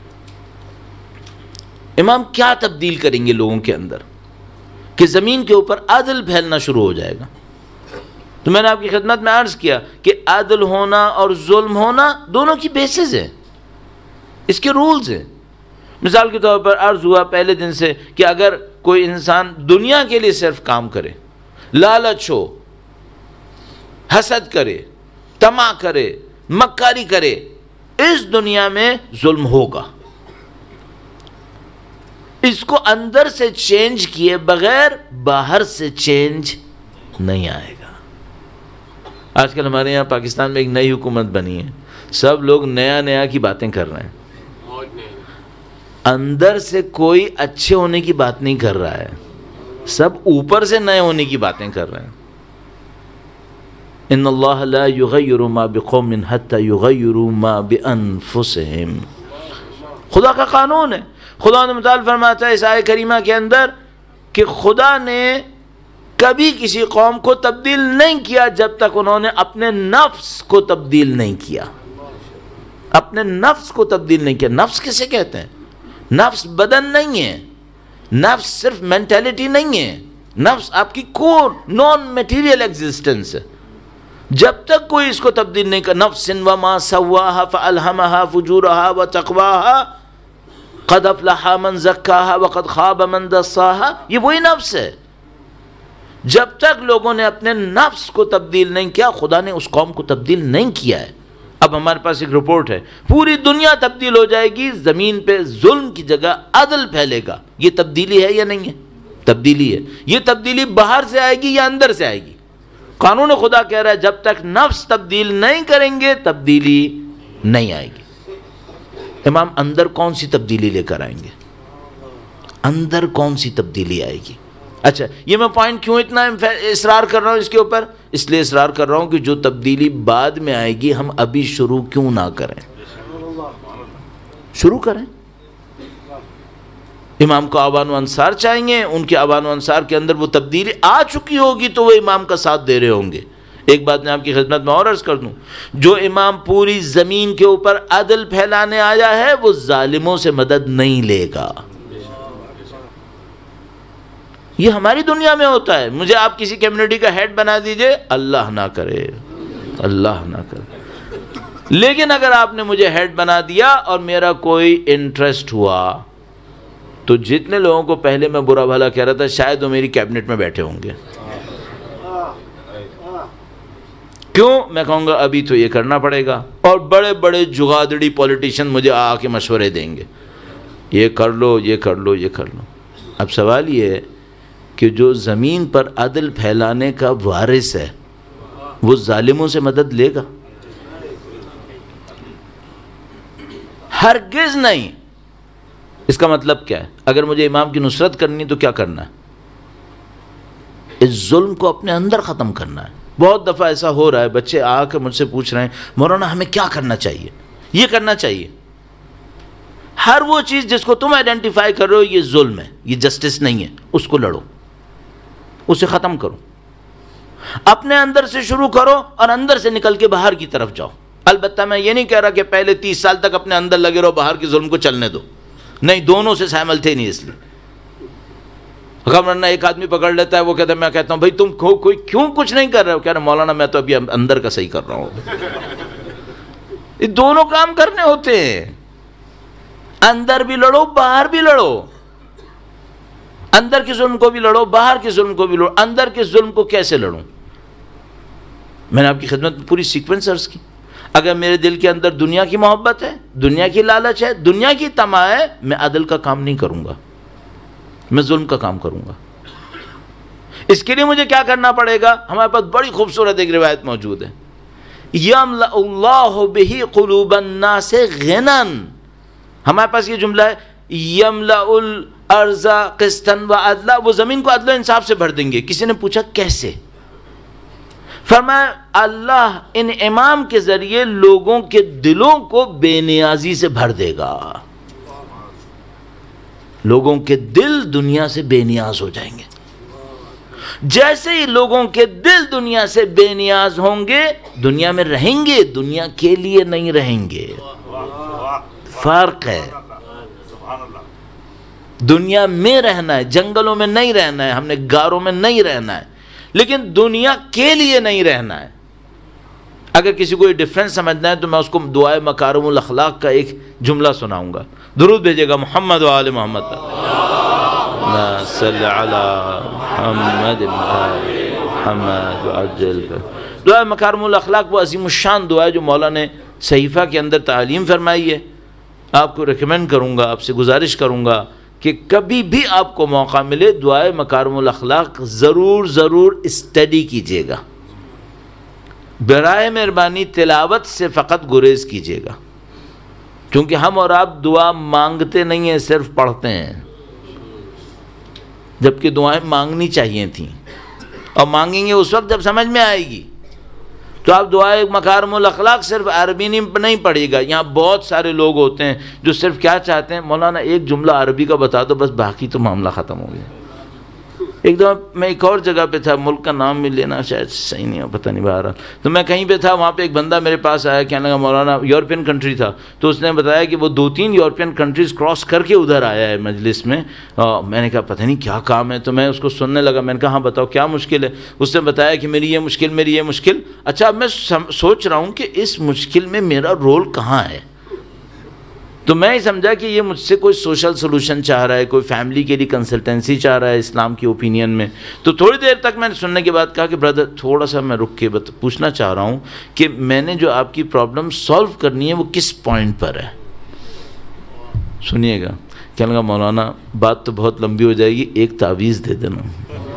امام کیا تبدیل کریں گے لوگوں کے اندر کہ زمین کے اوپر عدل پھیلنا شروع ہو جائے گا؟ تو میں نے آپ کی خدمت میں عرض کیا کہ عدل ہونا اور ظلم ہونا دونوں کی بیسز ہیں, اس کے رولز ہیں. مثال کے طور پر عرض ہوا پہلے دن سے کہ اگر کوئی انسان دنیا کے لیے صرف کام کرے, لالچ ہو, حسد کرے, طمع کرے, مکاری کرے, اس دنیا میں ظلم ہوگا. اس کو اندر سے چینج کیے بغیر باہر سے چینج نہیں آئے گا. آج کل ہمارے یہاں پاکستان میں ایک نئی حکومت بنی ہے, سب لوگ نیا نیا کی باتیں کر رہے ہیں, اندر سے کوئی اچھے ہونے کی بات نہیں کر رہا ہے, سب اوپر سے نئے ہونے کی باتیں کر رہے ہیں. ان اللہ لا یغیر ما بقوم حتی یغیروا ما بانفسہم. خدا کا قانون ہے. خدا نے متعال فرماتا ہے اس آیہ کریمہ کے اندر کہ خدا نے کبھی کسی قوم کو تبدیل نہیں کیا جب تک انہوں نے اپنے نفس کو تبدیل نہیں کیا. اپنے نفس کو تبدیل نہیں کیا. نفس کسے کہتے ہیں؟ نفس بدن نہیں ہے, نفس صرف مینٹیلٹی نہیں ہے, نفس آپ کی کور نان میٹیریل ایگزسٹنس ہے. جب تک کوئی اس کو تبدیل نہیں کر, نفس وما سواہا فالہمہا فجورہا وتقواہا قد افلح من زکاہا وقد خاب من دساہا, یہ وہی نفس ہے. جب تک لوگوں نے اپنے نفس کو تبدیل نہیں کیا, خدا نے اس قوم کو تبدیل نہیں کیا ہے. اب ہمارے پاس ایک رپورٹ ہے, پوری دنیا تبدیل ہو جائے گی, زمین پہ ظلم کی جگہ عدل پھیلے گا. یہ تبدیلی ہے یا نہیں ہے؟ تبدیلی ہے. یہ تبدیلی باہر سے آئے گی یا اندر سے آئے گی؟ قانون خدا کہہ رہا ہے جب تک نفس تبدیل نہیں کریں گے تبدیلی نہیں آئے گی. امام اندر کون سی تبدیلی لے کر آئیں گے؟ اندر کون سی تبدیلی آئے گی؟ اچھا یہ میں پوائنٹ کیوں اتنا اصرار کر رہا ہوں اس کے اوپر؟ اس لیے اصرار کر رہا ہوں کہ جو تبدیلی بعد میں آئے گی ہم ابھی شروع کیوں نہ کریں؟ شروع کریں. امام کو آبان و انصار چاہیے، ان کے آبان و انصار کے اندر وہ تبدیلی آ چکی ہوگی تو وہ امام کا ساتھ دے رہے ہوں گے. ایک بات میں آپ کی خدمت میں اور عرض کر دوں، جو امام پوری زمین کے اوپر عدل پھیلانے آیا ہے وہ ظالموں سے مدد نہیں لے گا. یہ ہماری دنیا میں ہوتا ہے، مجھے آپ کسی کمیونٹی کا ہیڈ بنا دیجئے، اللہ نہ کرے، اللہ نہ کرے، لیکن اگر آپ نے مجھے ہیڈ بنا دیا اور میرا کوئی انٹرسٹ ہوا تو جتنے لوگوں کو پہلے میں برا بھلا کہہ رہا تھا شاید وہ میری کیبنٹ میں بیٹھے ہوں گے. کیوں؟ میں کہوں گا ابھی تو یہ کرنا پڑے گا، اور بڑے بڑے جگادڑی پولیٹیشین مجھے آ کے مشورے دیں گے، یہ کر لو، یہ کر لو، یہ کر لو. اب سوال یہ ہے کہ جو زمین پر عدل پھیلانے کا وارث ہے وہ ظالموں سے مدد لے گا؟ ہرگز نہیں. اس کا مطلب کیا ہے؟ اگر مجھے امام کی نصرت کرنی تو کیا کرنا ہے؟ اس ظلم کو اپنے اندر ختم کرنا ہے. بہت دفعہ ایسا ہو رہا ہے، بچے آ کے مجھ سے پوچھ رہے ہیں مولانا ہمیں کیا کرنا چاہیے، یہ کرنا چاہیے. ہر وہ چیز جس کو تم آئیڈینٹیفائی کر رہے ہو یہ ظلم ہے، یہ جسٹس نہیں ہے، اس کو لڑو، اسے ختم کرو. اپنے اندر سے شروع کرو اور اندر سے نکل کے باہر کی طرف جاؤ. البتہ میں یہ نہیں کہہ رہا کہ پہلے تیس سال تک اپنے اندر لگے رہو، باہر کے ظلم کو چلنے دو، نہیں، دونوں سے سائمل تھے نہیں. اس لیے ورنہ ایک آدمی پکڑ لیتا ہے، وہ کہتا ہے، میں کہتا ہوں بھائی تم کوئی کیوں کچھ نہیں کر رہے ہو؟ کہہ رہے مولانا میں تو ابھی اندر کا صحیح کر رہا ہوں. یہ دونوں کام کرنے ہوتے ہیں، اندر بھی لڑو باہر بھی لڑو، اندر کے ظلم کو بھی لڑو باہر کے ظلم کو بھی لڑو. اندر کے ظلم کو کیسے لڑوں؟ میں نے آپ کی خدمت میں پوری سیکوینس عرض کی. اگر میرے دل کے اندر دنیا کی محبت ہے، دنیا کی لالچ ہے، دنیا کی طمع ہے، میں عدل کا کام نہیں کروں گا، میں ظلم کا کام کروں گا. اس کے لیے مجھے کیا کرنا پڑے گا؟ ہمارے پاس بڑی خوبصورت ایک روایت موجود ہے، یملأ اللہ بہ قلوب الناس غنا. ہمارے پاس یہ جملہ ہے، یملأ الارض قسطا وعدلا، وہ زمین کو عدل و انصاف سے بھر دیں گے. کسی نے پوچھا کیسے؟ فرمایا اللہ ان امام کے ذریعے لوگوں کے دلوں کو بے نیازی سے بھر دے گا. لوگوں کے دل دنیا سے بے نیاز ہو جائیں گے. جیسے ہی لوگوں کے دل دنیا سے بے نیاز ہوں گے، دنیا میں رہیں گے، دنیا کے لیے نہیں رہیں گے. فرق ہے. دنیا میں رہنا ہے، جنگلوں میں نہیں رہنا ہے، ہم نے غاروں میں نہیں رہنا ہے، لیکن دنیا کے لیے نہیں رہنا ہے. اگر کسی کو یہ ڈفرینس سمجھنا ہے تو میں اس کو دعائے مکارم الاخلاق کا ایک جملہ سناؤں گا. درود بھیجے گا محمد و آل محمد. اللہم صلی علی محمد و آل محمد وعجل. دعائے مکارم الاخلاق وہ عظیم الشان دعا ہے جو مولا نے صحیفہ کے اندر تعلیم فرمائی ہے. آپ کو ریکمینڈ کروں گا، آپ سے گزارش کروں گا کہ کبھی بھی آپ کو موقع ملے دعائے مکارم الاخلاق ضرور ضرور اسٹڈی کیجیے گا. برائے مہربانی تلاوت سے فقط گریز کیجیے گا، کیونکہ ہم اور آپ دعا مانگتے نہیں ہیں، صرف پڑھتے ہیں، جبکہ دعائیں مانگنی چاہیے تھیں، اور مانگیں گے اس وقت جب سمجھ میں آئے گی. تو آپ دعائے مکارم الاخلاق صرف عربی نہیں پڑھیے گا. یہاں بہت سارے لوگ ہوتے ہیں جو صرف کیا چاہتے ہیں، مولانا ایک جملہ عربی کا بتا دو بس، باقی تو معاملہ ختم ہو گیا. ایک دفعہ میں ایک اور جگہ پہ تھا، ملک کا نام بھی لینا شاید صحیح نہیں ہو، پتہ نہیں باہر، تو میں کہیں پہ تھا، وہاں پہ ایک بندہ میرے پاس آیا، کہنے لگا مولانا، یورپین کنٹری تھا، تو اس نے بتایا کہ وہ دو تین یورپین کنٹریز کراس کر کے ادھر آیا ہے مجلس میں. میں نے کہا پتہ نہیں کیا کام ہے، تو میں اس کو سننے لگا. میں نے کہا ہاں بتاؤ کیا مشکل ہے؟ اس نے بتایا کہ میری یہ مشکل میری یہ مشکل. اچھا اب میں سوچ رہا ہوں کہ اس مشکل میں میرا رول کہاں ہے. تو میں ہی سمجھا کہ یہ مجھ سے کوئی سوشل سلوشن چاہ رہا ہے، کوئی فیملی کے لیے کنسلٹنسی چاہ رہا ہے اسلام کی اوپینین میں. تو تھوڑی دیر تک میں نے سننے کے بعد کہا کہ بردر تھوڑا سا میں رک کے پوچھنا چاہ رہا ہوں کہ میں نے جو آپ کی پرابلم سالو کرنی ہے وہ کس پوائنٹ پر ہے. سنیے گا. کہنے لگا مولانا بات تو بہت لمبی ہو جائے گی، ایک تعویذ دے دینا.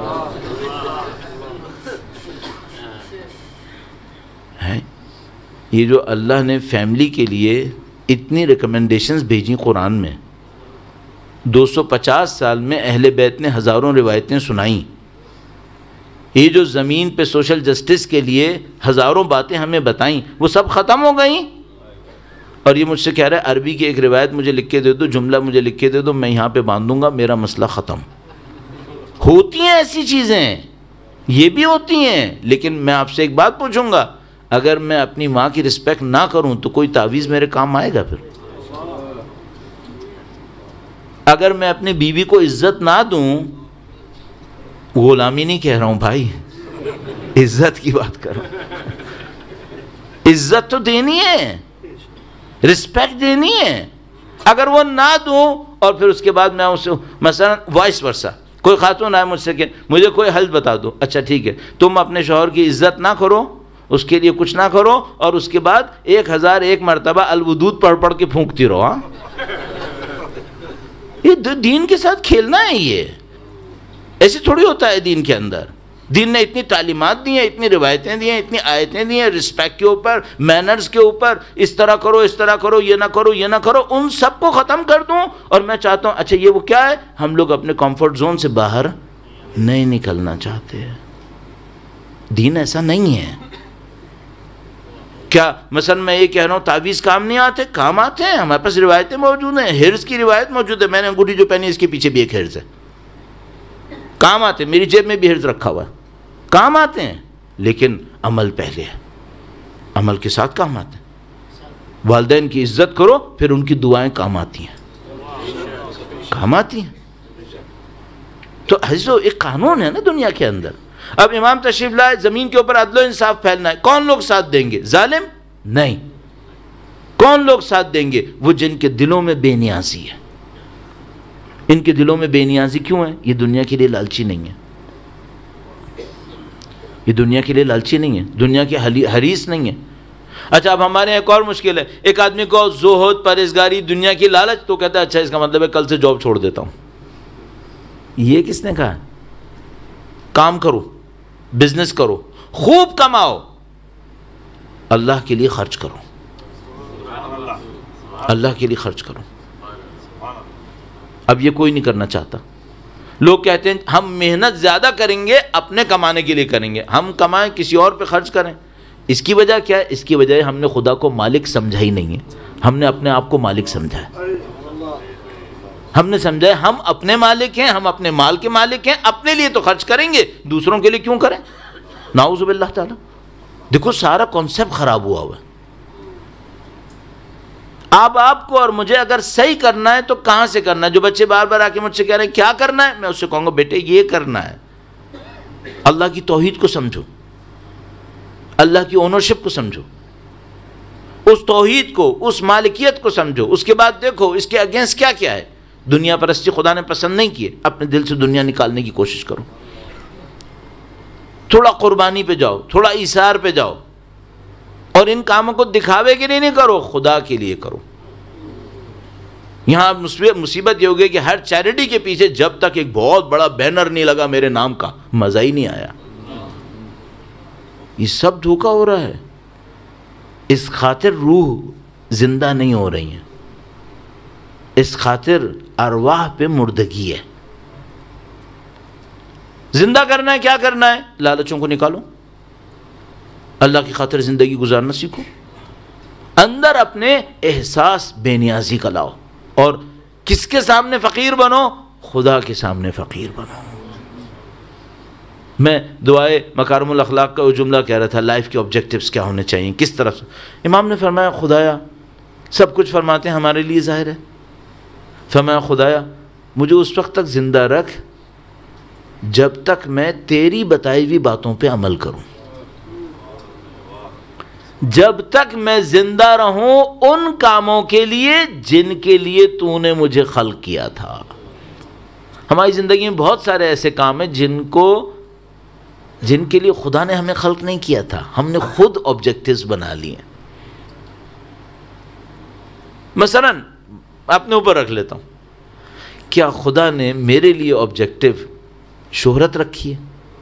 ہے یہ جو اللہ نے فیملی کے لیے اتنی ریکمنڈیشنز بھیجی قرآن میں، دو سو پچاس سال میں اہل بیت نے ہزاروں روایتیں سنائیں. یہ جو زمین پہ سوشل جسٹس کے لیے ہزاروں باتیں ہمیں بتائیں وہ سب ختم ہو گئیں. اور یہ مجھ سے کہہ رہا ہے عربی کی ایک روایت مجھے لکھ کے دے دو, جملہ مجھے لکھ کے دے دو, میں یہاں پہ باندھوں گا, میرا مسئلہ ختم. ہوتی ہیں ایسی چیزیں, یہ بھی ہوتی ہیں. لیکن میں آپ سے ایک بات پوچھوں گا, اگر میں اپنی ماں کی رسپیکٹ نہ کروں تو کوئی تعویذ میرے کام آئے گا؟ پھر اگر میں اپنی بیوی کو عزت نہ دوں, غلامی نہیں کہہ رہا ہوں بھائی, عزت کی بات کر رہا ہوں, عزت تو دینی ہے, رسپیکٹ دینی ہے. اگر وہ نہ دوں اور پھر اس کے بعد میں اسے مثلا وائس ورسا کوئی خاتون آئے مجھ سے کہ مجھے کوئی حل بتا دو, اچھا ٹھیک ہے, تم اپنے شوہر کی عزت نہ کرو, اس کے لیے کچھ نہ کرو, اور اس کے بعد ایک ہزار ایک مرتبہ الودود پڑھ پڑھ کے پھونکتی رہو. ہاں, یہ دین کے ساتھ کھیلنا ہے. یہ ایسے تھوڑی ہوتا ہے دین کے اندر. دین نے اتنی تعلیمات دی ہیں, اتنی روایتیں دی ہیں, اتنی آیتیں دی ہیں رسپیکٹ کے اوپر, مینرز کے اوپر, اس طرح کرو, اس طرح کرو, یہ نہ کرو, یہ نہ کرو. ان سب کو ختم کر دوں اور میں چاہتا ہوں اچھا یہ وہ کیا ہے, ہم لوگ اپنے کمفرٹ زون سے باہر نہیں نکلنا چاہتے. دین ایسا نہیں ہے. کیا مثلا میں یہ کہہ رہا ہوں تعویذ کام نہیں آتے؟ کام آتے ہیں. ہمارے پاس روایتیں موجود ہیں, حرز کی روایت موجود ہے. میں نے انگوٹھی جو پہنی اس کے پیچھے بھی ایک حرز ہے. کام آتے ہیں, میری جیب میں بھی حرز رکھا ہوا ہے, کام آتے ہیں. لیکن عمل پہلے ہے, عمل کے ساتھ کام آتے ہیں. والدین کی عزت کرو, پھر ان کی دعائیں کام آتی ہیں, کام آتی ہیں. تو ایسا ایک قانون ہے نا دنیا کے اندر. اب امام تشریف لائے, زمین کے اوپر عدل و انصاف پھیلنا ہے. کون لوگ ساتھ دیں گے؟ ظالم نہیں. کون لوگ ساتھ دیں گے؟ وہ جن کے دلوں میں بے نیازی ہے. ان کے دلوں میں بے نیازی کیوں ہے؟ یہ دنیا کے لیے لالچی نہیں ہے, یہ دنیا کے لیے لالچی نہیں ہے, دنیا کے حریص نہیں ہے. اچھا اب ہمارے ایک اور مشکل ہے, ایک آدمی کو زہد, پرہیزگاری, دنیا کی لالچ, تو کہتا ہے اچھا اس کا مطلب ہے کل سے جاب چھوڑ دیتا ہوں. یہ کس نے کہا؟ کام کرو, بزنس کرو, خوب کماؤ, اللہ کے لیے خرچ کرو, اللہ کے لیے خرچ کرو. اب یہ کوئی نہیں کرنا چاہتا. لوگ کہتے ہیں ہم محنت زیادہ کریں گے, اپنے کمانے کے لیے کریں گے, ہم کمائیں کسی اور پہ خرچ کریں. اس کی وجہ کیا ہے؟ اس کی وجہ ہے ہم نے خدا کو مالک سمجھا ہی نہیں ہے, ہم نے اپنے آپ کو مالک سمجھا ہے. ہم نے سمجھا ہے ہم اپنے مالک ہیں, ہم اپنے مال کے مالک ہیں, اپنے لیے تو خرچ کریں گے, دوسروں کے لیے کیوں کریں؟ نعوذ باللہ تعالی. دیکھو سارا کانسیپٹ خراب ہوا ہوا ہے. اب آپ کو اور مجھے اگر صحیح کرنا ہے تو کہاں سے کرنا ہے؟ جو بچے بار بار آ کے مجھ سے کہہ رہے ہیں کیا کرنا ہے, میں اس سے کہوں گا بیٹے یہ کرنا ہے. اللہ کی توحید کو سمجھو, اللہ کی اونرشپ کو سمجھو, اس توحید کو, اس مالکیت کو سمجھو. اس کے بعد دیکھو اس کے اگینسٹ کیا کیا ہے. دنیا پرستی خدا نے پسند نہیں کیے, اپنے دل سے دنیا نکالنے کی کوشش کرو. تھوڑا قربانی پہ جاؤ, تھوڑا ایثار پہ جاؤ, اور ان کاموں کو دکھاوے کے لیے نہیں کرو, خدا کے لیے کرو. یہاں مصیبت یہ ہو گئی کہ ہر چیریٹی کے پیچھے جب تک ایک بہت بڑا بینر نہیں لگا میرے نام کا, مزہ ہی نہیں آیا. یہ سب دھوکہ ہو رہا ہے. اس خاطر روح زندہ نہیں ہو رہی ہیں, اس خاطر ارواح پہ مردگی ہے. زندہ کرنا ہے, کیا کرنا ہے؟ لالچوں کو نکالو, اللہ کی خاطر زندگی گزارنا سیکھو, اندر اپنے احساس بے نیازی کا لاؤ, اور کس کے سامنے فقیر بنو؟ خدا کے سامنے فقیر بنو. میں دعائے مکارم الاخلاق کا وہ جملہ کہہ رہا تھا, لائف کے آبجیکٹیوز کیا ہونے چاہیے, کس طرح سے. امام نے فرمایا خدایا سب کچھ فرماتے ہیں ہمارے لیے ظاہر ہے. فرمایا خدایا مجھے اس وقت تک زندہ رکھ جب تک میں تیری بتائی ہوئی باتوں پہ عمل کروں, جب تک میں زندہ رہوں ان کاموں کے لیے جن کے لیے تو نے مجھے خلق کیا تھا. ہماری زندگی میں بہت سارے ایسے کام ہیں جن کو جن کے لیے خدا نے ہمیں خلق نہیں کیا تھا, ہم نے خود آبجیکٹیوز بنا لیے. مثلا اپنے اوپر رکھ لیتا ہوں, کیا خدا نے میرے لیے آبجیکٹیو شہرت رکھی ہے؟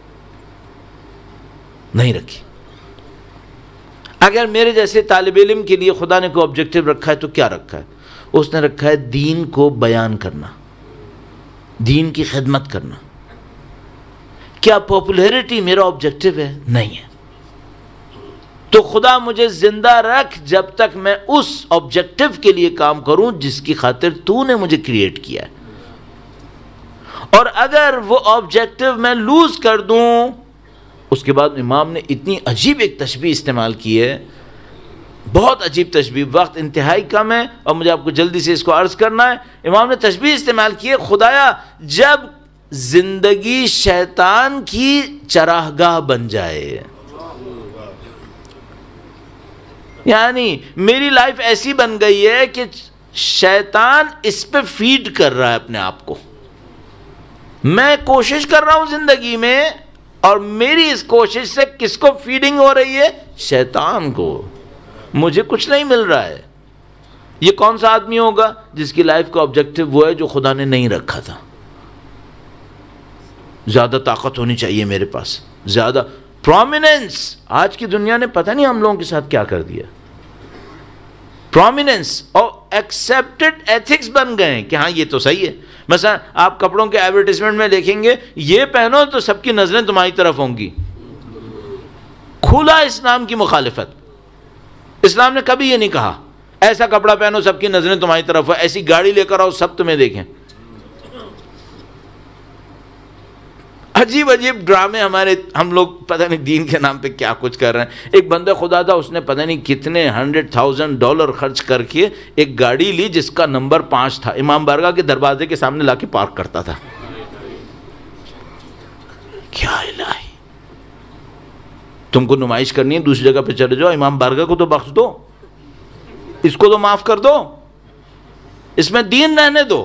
نہیں رکھی. اگر میرے جیسے طالب علم کے لیے خدا نے کوئی آبجیکٹیو رکھا ہے تو کیا رکھا ہے؟ اس نے رکھا ہے دین کو بیان کرنا, دین کی خدمت کرنا. کیا پاپولیرٹی میرا آبجیکٹو ہے؟ نہیں ہے. تو خدا مجھے زندہ رکھ جب تک میں اس آبجیکٹو کے لیے کام کروں جس کی خاطر تو نے مجھے کریٹ کیا ہے. اور اگر وہ آبجیکٹو میں لوز کر دوں، اس کے بعد امام نے اتنی عجیب ایک تشبیہ استعمال کی ہے، بہت عجیب تشبیہ، وقت انتہائی کم ہے اور مجھے آپ کو جلدی سے اس کو عرض کرنا ہے. امام نے تشبیہ استعمال کی ہے، خدایا جب زندگی شیطان کی چراگاہ بن جائے، یعنی میری لائف ایسی بن گئی ہے کہ شیطان اس پہ فیڈ کر رہا ہے اپنے آپ کو. میں کوشش کر رہا ہوں زندگی میں، اور میری اس کوشش سے کس کو فیڈنگ ہو رہی ہے؟ شیطان کو. مجھے کچھ نہیں مل رہا ہے. یہ کون سا آدمی ہوگا جس کی لائف کا آبجیکٹو وہ ہے جو خدا نے نہیں رکھا تھا؟ زیادہ طاقت ہونی چاہیے میرے پاس، زیادہ پرومیننس. آج کی دنیا نے پتہ نہیں ہم لوگوں کے ساتھ کیا کر دیا. پرومیننس اور ایکسیپٹڈ ایتھکس بن گئے ہیں کہ ہاں یہ تو صحیح ہے. مثلا آپ کپڑوں کے ایڈورٹیزمنٹ میں دیکھیں گے، یہ پہنو تو سب کی نظریں تمہاری طرف ہوں گی. کھلا اسلام کی مخالفت. اسلام نے کبھی یہ نہیں کہا ایسا کپڑا پہنو سب کی نظریں تمہاری طرف ہو، ایسی گاڑی لے کر آؤ سب تمہیں دیکھیں. عجیب عجیب ڈرامے ہمارے، ہم لوگ پتہ نہیں دین کے نام پہ کیا کچھ کر رہے ہیں. ایک بندہ خدا تھا، اس نے پتہ نہیں کتنے ہنڈریڈ تھاؤزینڈ ڈالر خرچ کر کے ایک گاڑی لی جس کا نمبر پانچ تھا. امام بارگاہ کے دروازے کے سامنے لا کے پارک کرتا تھا. کیا الہی، تم کو نمائش کرنی ہے دوسری جگہ پہ چلے جاؤ، امام بارگاہ کو تو بخش دو، اس کو تو معاف کر دو، اس میں دین رہنے دو.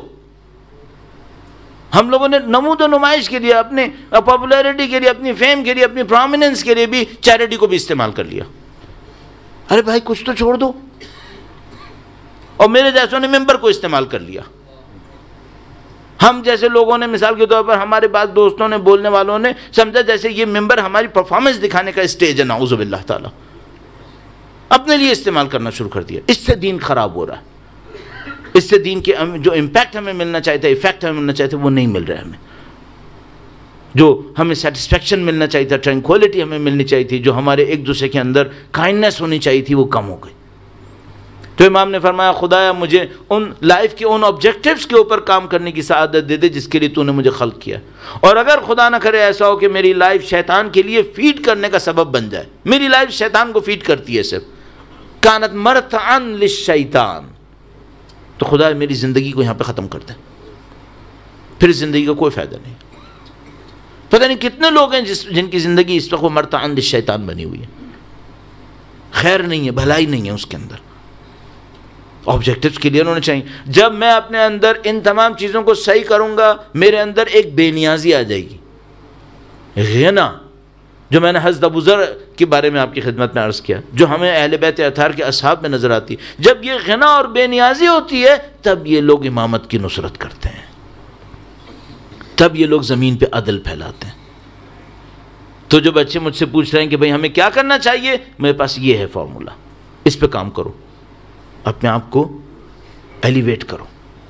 ہم لوگوں نے نمود و نمائش کے لیے، اپنے پاپولیرٹی کے لیے، اپنی فیم کے لیے، اپنی پرومیننس کے لیے بھی چیریٹی کو بھی استعمال کر لیا. ارے بھائی کچھ تو چھوڑ دو. اور میرے جیسوں نے ممبر کو استعمال کر لیا. ہم جیسے لوگوں نے، مثال کے طور پر ہمارے بعض دوستوں نے، بولنے والوں نے سمجھا جیسے یہ ممبر ہماری پرفارمنس دکھانے کا اسٹیج ہے. نعوذ باللہ تعالی اپنے لیے استعمال کرنا شروع کر دیا. اس سے دین خراب ہو رہا ہے. اس سے دین کے جو امپیکٹ ہمیں ملنا چاہیے تھا، افیکٹ ہمیں ملنا چاہیے تھا، وہ نہیں مل رہا ہے ہمیں. جو ہمیں سیٹسفیکشن ملنا چاہیے تھا، ٹرینکولیٹی ہمیں ملنی چاہیے تھی، جو ہمارے ایک دوسرے کے اندر کائنڈنس ہونی چاہیے تھی، وہ کم ہو گئی. تو امام نے فرمایا خدایا مجھے ان لائف کے ان آبجیکٹیوز کے اوپر کام کرنے کی سعادت دے دے جس کے لیے تو نے مجھے خلق کیا. اور اگر خدا نہ کرے ایسا ہو کہ میری لائف شیطان کے لیے فیڈ کرنے کا سبب بن جائے، میری لائف شیطان کو فیڈ کرتی ہے صرف، کانت مرتعا للشیطان، تو خدا میری زندگی کو یہاں پہ ختم کر دے، پھر زندگی کا کوئی فائدہ نہیں. پتہ نہیں کتنے لوگ ہیں جس جن کی زندگی اس وقت مرتعا للشیطان بنی ہوئی ہے. خیر نہیں ہے، بھلائی نہیں ہے اس کے اندر. آبجیکٹیوز کلیئر ہونے چاہیے. جب میں اپنے اندر ان تمام چیزوں کو صحیح کروں گا، میرے اندر ایک بے نیازی آ جائے گی. غنا، جو میں نے حضرت ابو ذر کے بارے میں آپ کی خدمت میں عرض کیا، جو ہمیں اہل بیت اطہار کے اصحاب میں نظر آتی، جب یہ غنا اور بے نیازی ہوتی ہے تب یہ لوگ امامت کی نصرت کرتے ہیں، تب یہ لوگ زمین پہ عدل پھیلاتے ہیں. تو جو بچے مجھ سے پوچھ رہے ہیں کہ بھئی ہمیں کیا کرنا چاہیے، میرے پاس یہ ہے فارمولا، اس پہ کام کرو، اپنے آپ کو ایلیویٹ کرو.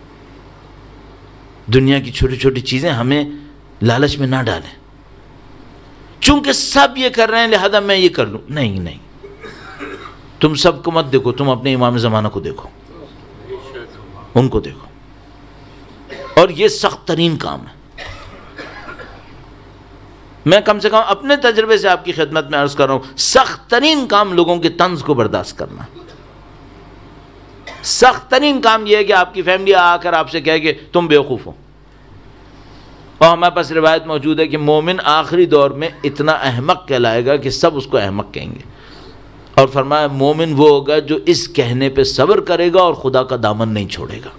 دنیا کی چھوٹی چھوٹی چیزیں ہمیں لالچ میں نہ ڈالیں، چونکہ سب یہ کر رہے ہیں لہذا میں یہ کر لوں. نہیں نہیں، تم سب کو مت دیکھو، تم اپنے امام زمانہ کو دیکھو، ان کو دیکھو. اور یہ سخت ترین کام ہے. میں کم سے کم اپنے تجربے سے آپ کی خدمت میں عرض کر رہا ہوں، سخت ترین کام لوگوں کے طنز کو برداشت کرنا. سخت ترین کام یہ ہے کہ آپ کی فیملی آ کر آپ سے کہے کہ تم بیوقوف ہو. اور ہمارے پاس روایت موجود ہے کہ مومن آخری دور میں اتنا احمق کہلائے گا کہ سب اس کو احمق کہیں گے. اور فرمایا مومن وہ ہوگا جو اس کہنے پہ صبر کرے گا اور خدا کا دامن نہیں چھوڑے گا.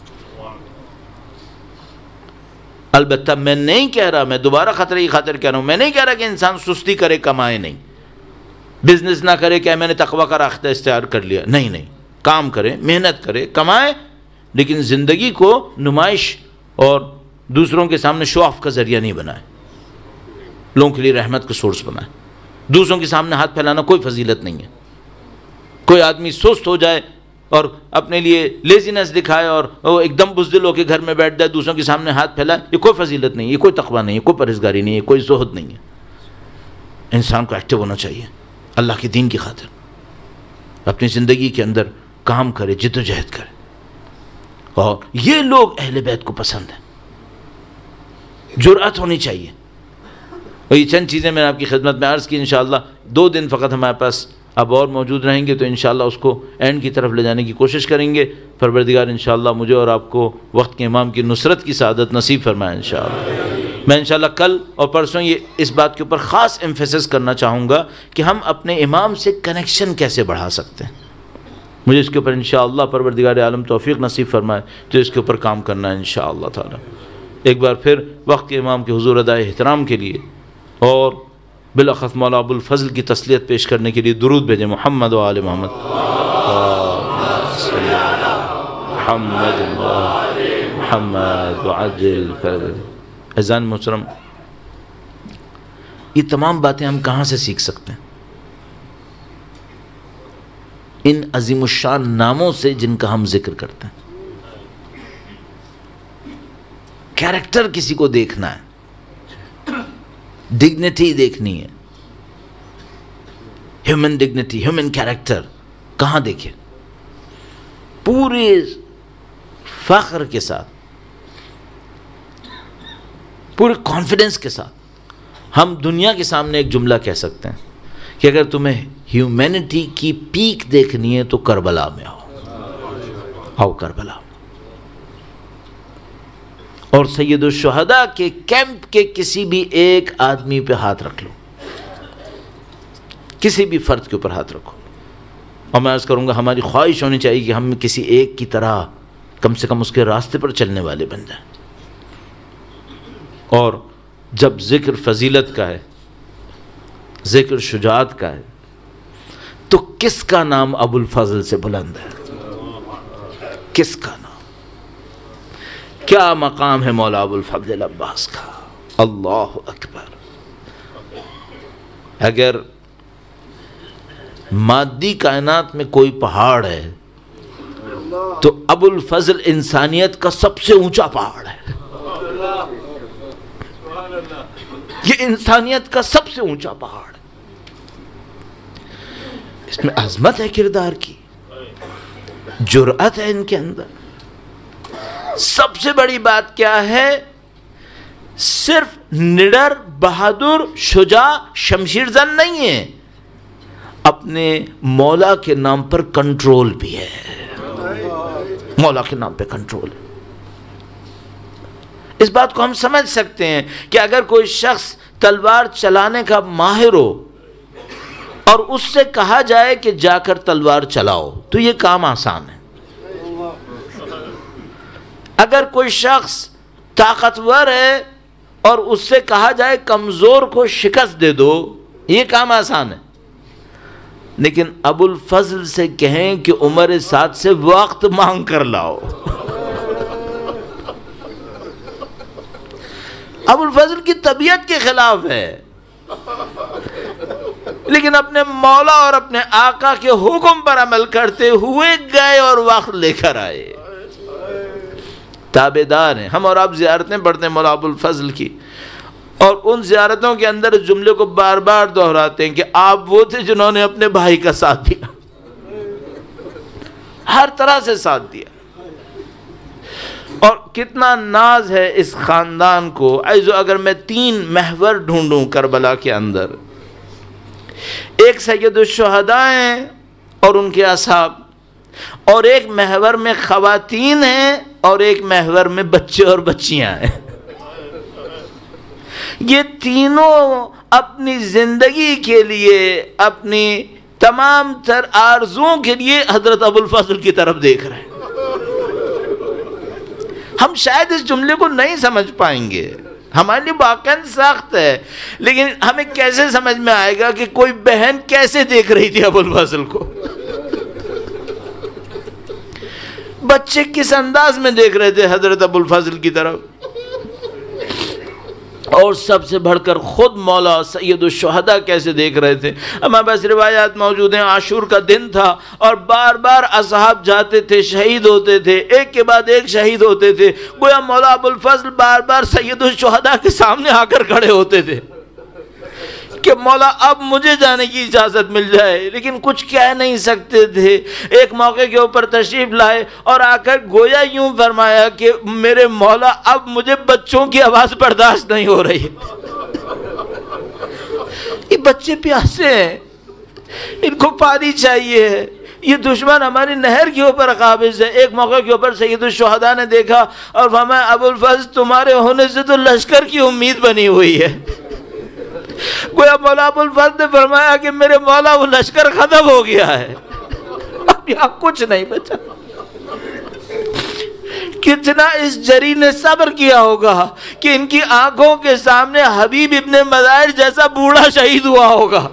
البتہ میں نہیں کہہ رہا، میں دوبارہ خطرے کی خاطر کہہ رہا ہوں، میں نہیں کہہ رہا کہ انسان سستی کرے کمائے نہیں، بزنس نہ کرے کہ میں نے تقوی کا راستہ اختیار کر لیا. نہیں نہیں، کام کرے، محنت کرے، کمائے، لیکن زندگی کو نمائش اور دوسروں کے سامنے شو آف کا ذریعہ نہیں بنائے، لوگوں کے لیے رحمت کا سورس بنائے. دوسروں کے سامنے ہاتھ پھیلانا کوئی فضیلت نہیں ہے. کوئی آدمی سست ہو جائے اور اپنے لیے لیزینس دکھائے اور وہ ایک دم بزدل ہو کے گھر میں بیٹھ جائے، دوسروں کے سامنے ہاتھ پھیلائے، یہ کوئی فضیلت نہیں ہے، یہ کوئی تقویٰ نہیں ہے، کوئی پرہیزگاری نہیں ہے، کوئی زہد نہیں ہے۔ انسان کو ایکٹیو ہونا چاہیے اللہ کے دین کی خاطر، اپنی زندگی کے اندر کام کرے، جد و جہد کرے، اور یہ لوگ اہل بیت کو پسند ہیں۔ جرأت ہونی چاہیے۔ اور یہ چند چیزیں میں نے آپ کی خدمت میں عرض کی، انشاءاللہ دو دن فقط ہمارے پاس اب اور موجود رہیں گے، تو انشاءاللہ اس کو اینڈ کی طرف لے جانے کی کوشش کریں گے۔ پروردگار انشاءاللہ مجھے اور آپ کو وقت کے امام کی نصرت کی سعادت نصیب فرمائے انشاءاللہ۔ میں انشاءاللہ کل اور پرسوں یہ اس بات کے اوپر خاص ایمفیسس کرنا چاہوں گا کہ ہم اپنے امام سے کنیکشن کیسے بڑھا سکتے ہیں۔ مجھے اس کے اوپر انشاءاللہ پروردگار عالم توفیق نصیب فرمائے تو اس کے اوپر کام کرنا ہے انشاءاللہ تعالی۔ ایک بار پھر وقت کے امام کے حضور ادائے احترام کے لیے اور بالاخص مولا ابو الفضل کی تسلیت پیش کرنے کے لیے درود بھیجیں۔ محمد و آل محمد، محمد محمد وعجل فرج۔ اذان محترم، یہ تمام باتیں ہم کہاں سے سیکھ سکتے ہیں؟ ان عظیم الشان ناموں سے جن کا ہم ذکر کرتے ہیں۔ کیریکٹر کسی کو دیکھنا ہے، ڈگنیٹی دیکھنی ہے، ہیومن ڈگنیٹی، ہیومن کیریکٹر کہاں دیکھیں؟ پورے فخر کے ساتھ، پورے کانفیڈنس کے ساتھ ہم دنیا کے سامنے ایک جملہ کہہ سکتے ہیں کہ اگر تمہیں ہیومینٹی کی پیک دیکھنی ہے تو کربلا میں آؤ، آؤ کربلا۔ اور سید الشہداء کے کیمپ کے کسی بھی ایک آدمی پہ ہاتھ رکھ لو، کسی بھی فرد کے اوپر ہاتھ رکھو، اور میں عرض کروں گا ہماری خواہش ہونی چاہیے کہ ہم کسی ایک کی طرح کم سے کم اس کے راستے پر چلنے والے بن جائیں۔ اور جب ذکر فضیلت کا ہے، ذکر شجاعت کا ہے، تو کس کا نام ابو الفضل سے بلند ہے؟ کس کا نام؟ کیا مقام ہے مولا ابو الفضل عباس کا؟ اللہ اکبر! اگر مادی کائنات میں کوئی پہاڑ ہے تو ابو الفضل انسانیت کا سب سے اونچا پہاڑ ہے۔ یہ انسانیت کا سب سے اونچا پہاڑ ہے۔ اس میں عظمت ہے کردار کی، جرأت ہے ان کے اندر۔ سب سے بڑی بات کیا ہے؟ صرف نڈر، بہادر، شجاع، شمشیر زن نہیں ہے، اپنے مولا کے نام پر کنٹرول بھی ہے۔ مولا کے نام پہ کنٹرول ہے۔ اس بات کو ہم سمجھ سکتے ہیں کہ اگر کوئی شخص تلوار چلانے کا ماہر ہو اور اس سے کہا جائے کہ جا کر تلوار چلاؤ تو یہ کام آسان ہے۔ اگر کوئی شخص طاقتور ہے اور اس سے کہا جائے کمزور کو شکست دے دو، یہ کام آسان ہے۔ لیکن ابو الفضل سے کہیں کہ عمر سعد سے وقت مانگ کر لاؤ، ابو الفضل کی طبیعت کے خلاف ہے، لیکن اپنے مولا اور اپنے آقا کے حکم پر عمل کرتے ہوئے گئے اور وقت لے کر آئے۔ تابعدار ہیں ہم، اور آپ زیارتیں پڑھتے ہیں مولا ابو الفضل کی، اور ان زیارتوں کے اندر اس جملے کو بار بار دہراتے ہیں کہ آپ وہ تھے جنہوں نے اپنے بھائی کا ساتھ دیا، ہر طرح سے ساتھ دیا۔ اور کتنا ناز ہے اس خاندان کو۔ ایسو اگر میں تین محور ڈھونڈوں کربلا کے اندر، ایک سید الشہداء ہیں اور ان کے اصحاب، اور ایک محور میں خواتین ہیں، اور ایک محور میں بچے اور بچیاں ہیں۔ یہ تینوں اپنی زندگی کے لیے، اپنی تمام تر آرزوؤں کے لیے حضرت ابو الفضل کی طرف دیکھ رہے ہیں۔ ہم شاید اس جملے کو نہیں سمجھ پائیں گے، ہمارے لیے واقعاً سخت ہے، لیکن ہمیں کیسے سمجھ میں آئے گا کہ کوئی بہن کیسے دیکھ رہی تھی ابو الفضل کو، بچے کس انداز میں دیکھ رہے تھے حضرت ابو الفضل کی طرف۔ اور سب سے بڑھ کر خود مولا سید الشہداء کیسے دیکھ رہے تھے. ہمارے پاس روایات موجود ہیں. عاشور کا دن تھا اور بار بار اصحاب جاتے تھے، شہید ہوتے تھے، ایک کے بعد ایک شہید ہوتے تھے. گویا مولا ابوالفضل بار بار سید الشہداء کے سامنے آ کر کھڑے ہوتے تھے کہ مولا اب مجھے جانے کی اجازت مل جائے، لیکن کچھ کہہ نہیں سکتے تھے. ایک موقع کے اوپر تشریف لائے اور آ کر گویا یوں فرمایا کہ میرے مولا اب مجھے بچوں کی آواز برداشت نہیں ہو رہی. یہ بچے پیاسے ہیں، ان کو پانی چاہیے، یہ دشمن ہماری نہر کے اوپر قابض ہے. ایک موقع کے اوپر سید الشہداء نے دیکھا اور فرمایا ابوالفضل تمہارے ہونے سے تو لشکر کی امید بنی ہوئی ہے. گویا مولا ابوالفضل نے فرمایا کہ میرے مولا وہ لشکر ختم ہو گیا ہے، اب یہاں کچھ نہیں بچا. کتنا اس جری نے صبر کیا ہوگا کہ ان کی آنکھوں کے سامنے حبیب ابن مظاہر جیسا بوڑھا شہید ہوا ہوگا.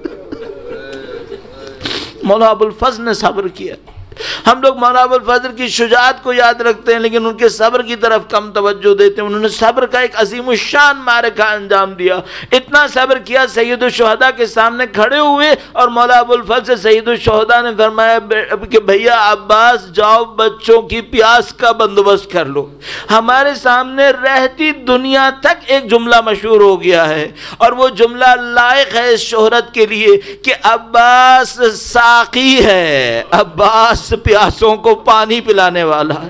مولا ابوالفضل نے صبر کیا. ہم لوگ مولا ابوالفضل کی شجاعت کو یاد رکھتے ہیں لیکن ان کے صبر کی طرف کم توجہ دیتے ہیں. انہوں نے صبر کا ایک عظیم الشان معرکہ انجام دیا. اتنا صبر کیا سید الشہداء کے سامنے کھڑے ہوئے اور مولا ابوالفضل سے سید الشہداء نے فرمایا کہ بھیا عباس جاؤ بچوں کی پیاس کا بندوبست کر لو. ہمارے سامنے رہتی دنیا تک ایک جملہ مشہور ہو گیا ہے اور وہ جملہ لائق ہے اس شہرت کے لیے کہ عباس ساقی ہے، عباس پیاسوں کو پانی پلانے والا ہے.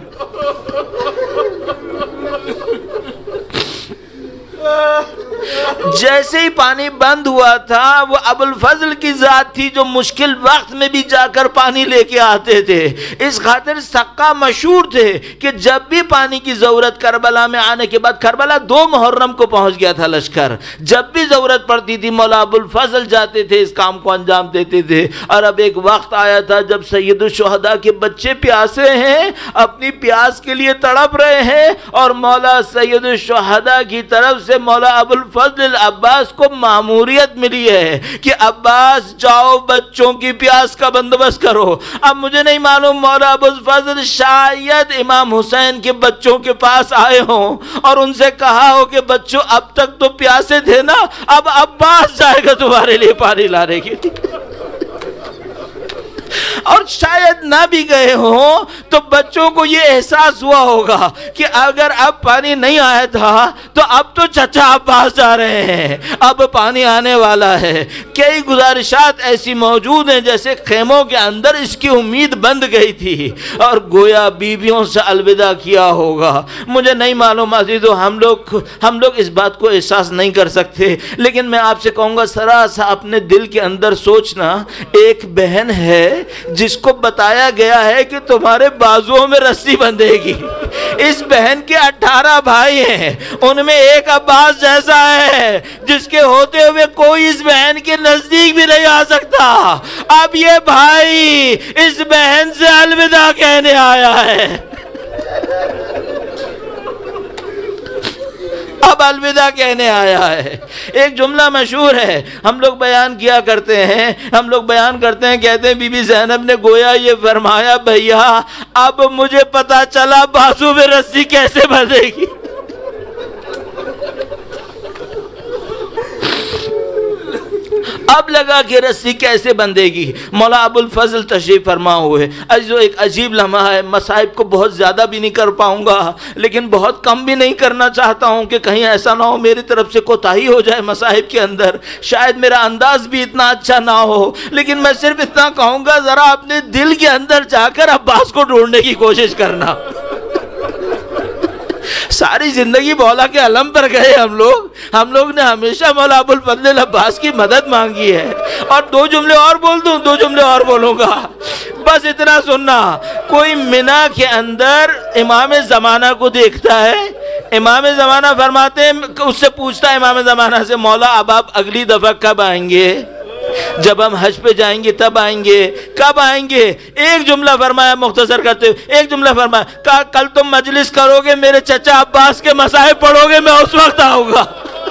جیسے ہی پانی بند ہوا تھا وہ ابوالفضل کی ذات تھی جو مشکل وقت میں بھی جا کر پانی لے کے آتے تھے. اس خاطر سقا مشہور تھے کہ جب بھی پانی کی ضرورت کربلا میں آنے کے بعد، کربلا دو محرم کو پہنچ گیا تھا لشکر، جب بھی ضرورت پڑتی تھی مولا ابوالفضل جاتے تھے، اس کام کو انجام دیتے تھے. اور اب ایک وقت آیا تھا جب سید الشہداء کے بچے پیاسے ہیں، اپنی پیاس کے لیے تڑپ رہے ہیں اور مولا سید الشہداء کی طرف سے مولا ابوالفضل فضل عباس کو ماموریت ملی ہے کہ عباس جاؤ بچوں کی پیاس کا بندوبست کرو. اب مجھے نہیں معلوم مولا ابوالفضل شاید امام حسین کے بچوں کے پاس آئے ہوں اور ان سے کہا ہو کہ بچوں اب تک تو پیاسے تھے نا، اب عباس جائے گا تمہارے لیے پانی لانے کے لیے. اور شاید نہ بھی گئے ہوں تو بچوں کو یہ احساس ہوا ہوگا کہ اگر اب پانی نہیں آیا تھا تو اب تو چچا عباس جا رہے ہیں، اب پانی آنے والا ہے. کئی گزارشات ایسی موجود ہیں جیسے خیموں کے اندر اس کی امید بند گئی تھی اور گویا بیویوں سے الوداع کیا ہوگا. مجھے نہیں معلوم عزیزو، ہم لوگ ہم لوگ اس بات کو احساس نہیں کر سکتے، لیکن میں آپ سے کہوں گا ذرا سا اپنے دل کے اندر سوچنا. ایک بہن ہے جس کو بتایا گیا ہے کہ تمہارے بازوؤں میں رسی بندھے گی. اس بہن کے اٹھارہ بھائی ہیں، ان میں ایک عباس جیسا ہے جس کے ہوتے ہوئے کوئی اس بہن کے نزدیک بھی نہیں آ سکتا. اب یہ بھائی اس بہن سے الوداع کہنے آیا ہے، اب الوداع کہنے آیا ہے. ایک جملہ مشہور ہے، ہم لوگ بیان کیا کرتے ہیں ہم لوگ بیان کرتے ہیں کہتے ہیں بی بی زینب نے گویا یہ فرمایا بھیا اب مجھے پتا چلا بازو میں رسی کیسے بندھے گی. اب لگا کہ رسی کیسے بندھے گی. مولا ابوالفضل تشریف فرما ہوئے. عزیزو ایک عجیب لمحہ ہے، مصائب کو بہت زیادہ بھی نہیں کر پاؤں گا لیکن بہت کم بھی نہیں کرنا چاہتا ہوں کہ کہیں ایسا نہ ہو میری طرف سے کوتاہی ہو جائے مصائب کے اندر. شاید میرا انداز بھی اتنا اچھا نہ ہو لیکن میں صرف اتنا کہوں گا ذرا اپنے دل کے اندر جا کر عباس کو ڈھونڈنے کی کوشش کرنا. ساری زندگی مولا کے علم پر گئے ہم لوگ ہم لوگ نے ہمیشہ مولا ابوالفضل عباس کی مدد مانگی ہے. اور دو جملے اور بول دوں دو جملے اور بولوں گا، بس اتنا سننا. کوئی منا کے اندر امام زمانہ کو دیکھتا ہے، امام زمانہ فرماتے ہیں، اس سے پوچھتا ہے امام زمانہ سے مولا اب آپ اگلی دفعہ کب آئیں گے؟ جب ہم حج پہ جائیں گے تب آئیں گے. کب آئیں گے؟ ایک جملہ فرمایا مختصر کرتے ہوئے، ایک جملہ فرمایا کہا کل تم مجلس کرو گے میرے چچا عباس کے مصائب پڑھو گے، میں اس وقت آؤں گا.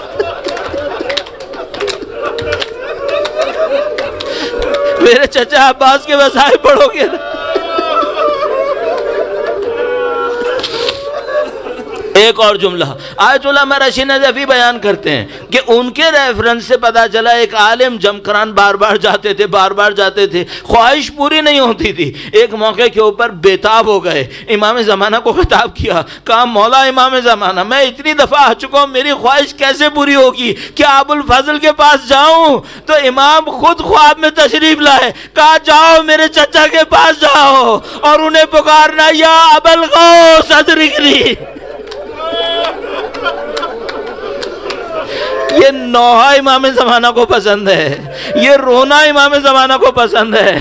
میرے چچا عباس کے مصائب پڑھو گے. ایک اور جملہ آیت اللہ رشید نجفی بیان کرتے ہیں کہ ان کے ریفرنس سے پتا چلا ایک عالم جمکران بار بار جاتے تھے بار بار جاتے تھے، خواہش پوری نہیں ہوتی تھی، ایک موقع کے اوپر بیتاب ہو گئے، امام زمانہ کو خطاب کیا، کہا مولا امام زمانہ میں اتنی دفعہ آ چکا ہوں، میری خواہش کیسے پوری ہوگی، کیا ابو الفضل کے پاس جاؤں؟ تو امام خود خواب میں تشریف لائے، کہا جاؤ میرے چچا کے پاس جاؤ اور انہیں پکارنا یا ابا الغوث ادرکنی۔ یہ نوحہ امام زمانہ کو پسند ہے، یہ رونا امام زمانہ کو پسند ہے۔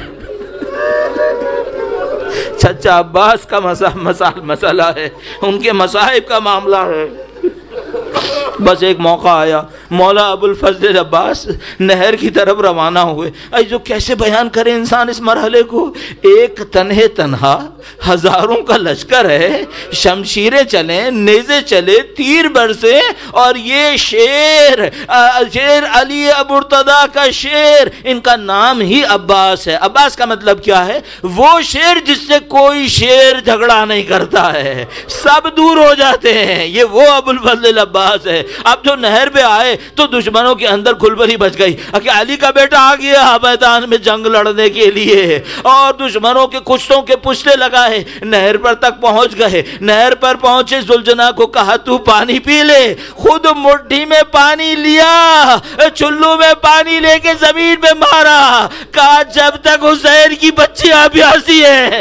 چچا عباس کا مسئلہ ہے، ان کے مصائب کا معاملہ ہے۔ بس ایک موقع آیا، مولا ابو الفضل عباس نہر کی طرف روانہ ہوئے۔ اے جو کیسے بیان کرے انسان اس مرحلے کو، ایک تنہے تنہا ہزاروں کا لشکر ہے، شمشیریں چلیں، نیزے چلے، تیر برسے، اور یہ شیر شیر علی ابو ارتضیٰ کا شیر، ان کا نام ہی عباس ہے۔ عباس کا مطلب کیا ہے؟ وہ شیر جس سے کوئی شیر جھگڑا نہیں کرتا ہے، سب دور ہو جاتے ہیں، یہ وہ ابو الفضل عباس ہے۔ اب جو نہر پہ آئے تو دشمنوں کے اندر کھلبلی بچ گئی کہ علی کا بیٹا آ گیا میدان میں جنگ لڑنے کے لیے، اور دشمنوں کے کشتوں کے پشتے لگائے، نہر پر تک پہنچ گئے۔ نہر پر پہنچے، ذوالجناح کو کہا تو پانی پی لے، خود مٹھی میں پانی لیا، چلو میں پانی لے کے زمین پہ مارا، کہا جب تک حسین کی بچیاں پیاسی ہیں۔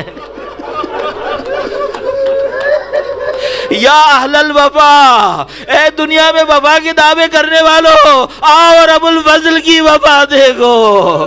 یا اہل الوفا، اے دنیا میں وفا کے دعوے کرنے والوں، آؤ اور ابو الفضل کی وفا دیکھو۔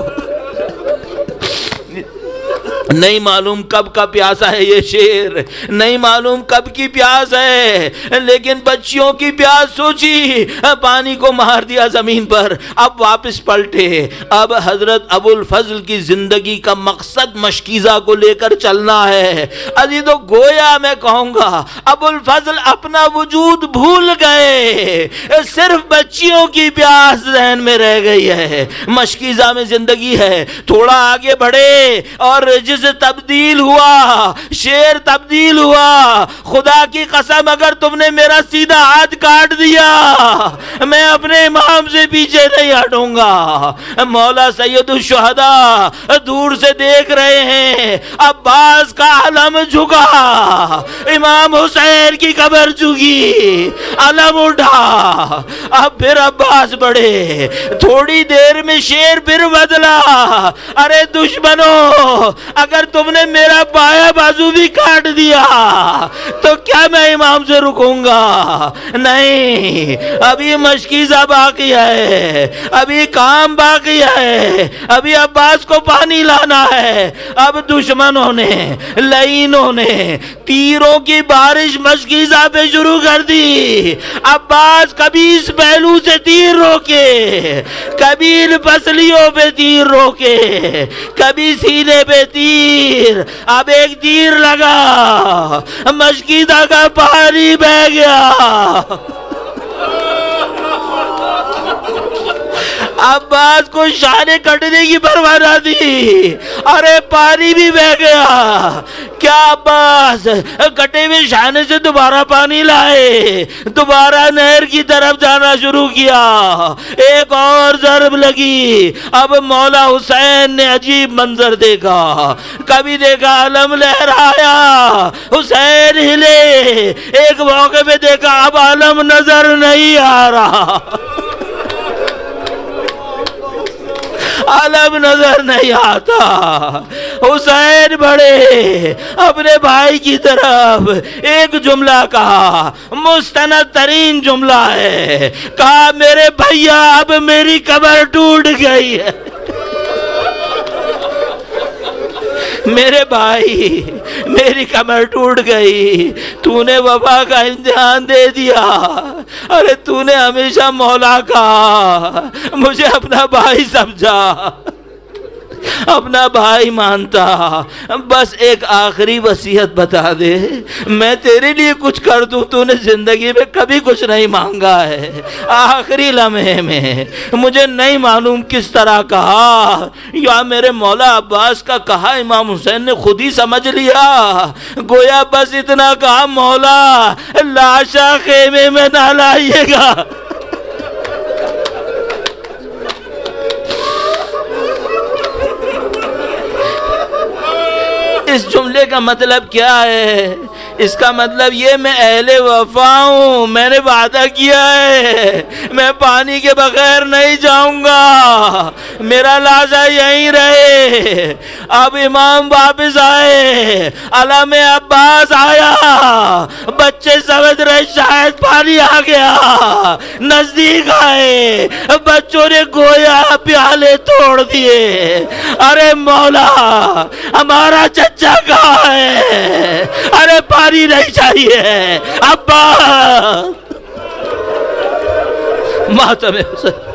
نہیں معلوم کب کا پیاسا ہے یہ شیر، نہیں معلوم کب کی پیاس ہے، لیکن بچیوں کی پیاس سوچی، پانی کو مار دیا زمین پر۔ اب واپس پلٹے، اب حضرت ابو الفضل کی زندگی کا مقصد مشکیزہ کو لے کر چلنا ہے۔ ابھی تو گویا میں کہوں گا ابو الفضل اپنا وجود بھول گئے، صرف بچیوں کی پیاس ذہن میں رہ گئی ہے، مشکیزہ میں زندگی ہے۔ تھوڑا آگے بڑھے اور جس تبدیل ہوا، شیر تبدیل ہوا، خدا کی قسم اگر تم نے میرا سیدھا ہاتھ کاٹ دیا میں اپنے امام سے پیچھے نہیں ہٹوں گا۔ مولا سید الشہداء دور سے دیکھ رہے ہیں، عباس کا علم جھکا، امام حسین کی قبر جھکی، علم اٹھا۔ اب پھر عباس بڑھے، تھوڑی دیر میں شیر پھر بدلا، ارے دشمنوں اگر تم نے میرا بایاں بازو بھی کاٹ دیا تو کیا میں امام سے رکوں گا؟ نہیں، ابھی مشکیزہ باقی ہے، ابھی کام باقی ہے، ابھی عباس کو پانی لانا ہے۔ اب دشمنوں نے، لعینوں نے تیروں کی بارش مشکیزہ پہ شروع کر دی۔ عباس کبھی اس پہلو سے تیر روکے، کبھی ان پسلیوں پہ تیر روکے، کبھی سینے پہ تیر۔ اب ایک تیر لگا، مشکیزہ کا پانی بہ گیا۔ عباس کو شانے کٹنے کی پرواہ نہ دی، ارے پانی بھی بہ گیا۔ کیا عباس کٹے ہوئے شانے سے دوبارہ پانی لائے، دوبارہ نہر کی طرف جانا شروع کیا، ایک اور ضرب لگی۔ اب مولا حسین نے عجیب منظر دیکھا، کبھی دیکھا علم لہرایا، حسین ہلے، ایک موقع پہ دیکھا اب علم نظر نہیں آ رہا، علم نظر نہیں آتا۔ حسین بڑھے اپنے بھائی کی طرف، ایک جملہ کہا، مستند ترین جملہ ہے، کہا میرے بھیا اب میری قبر ٹوٹ گئی ہے۔ میرے بھائی میری کمر ٹوٹ گئی، تو نے وفا کا امتحان دے دیا، ارے تو نے ہمیشہ مولا کا، مجھے اپنا بھائی سمجھا، اپنا بھائی مانتا، بس ایک آخری وصیت بتا دے، میں تیرے لیے کچھ کر دوں، تو نے زندگی میں کبھی کچھ نہیں مانگا ہے، آخری لمحے میں مجھے نہیں معلوم کس طرح کہا، یا میرے مولا عباس کا کہا امام حسین نے خود ہی سمجھ لیا، گویا بس اتنا کہا، مولا لاشا خیمے میں نہ لائیے گا۔ اس جملے کا مطلب کیا ہے؟ اس کا مطلب یہ، میں اہل وفا ہوں، میں نے وعدہ کیا ہے میں پانی کے بغیر نہیں جاؤں گا، میرا لاشا یہیں رہے۔ اب امام واپس آئے، علم عباس آیا، بچے سمجھ رہے شاید پانی آ گیا، نزدیک آئے، بچوں نے گویا پیالے توڑ دیے، ارے مولا ہمارا چچا کہاں ہے؟ ارے پانی نہیں چاہیے ابا، ماتم حسین۔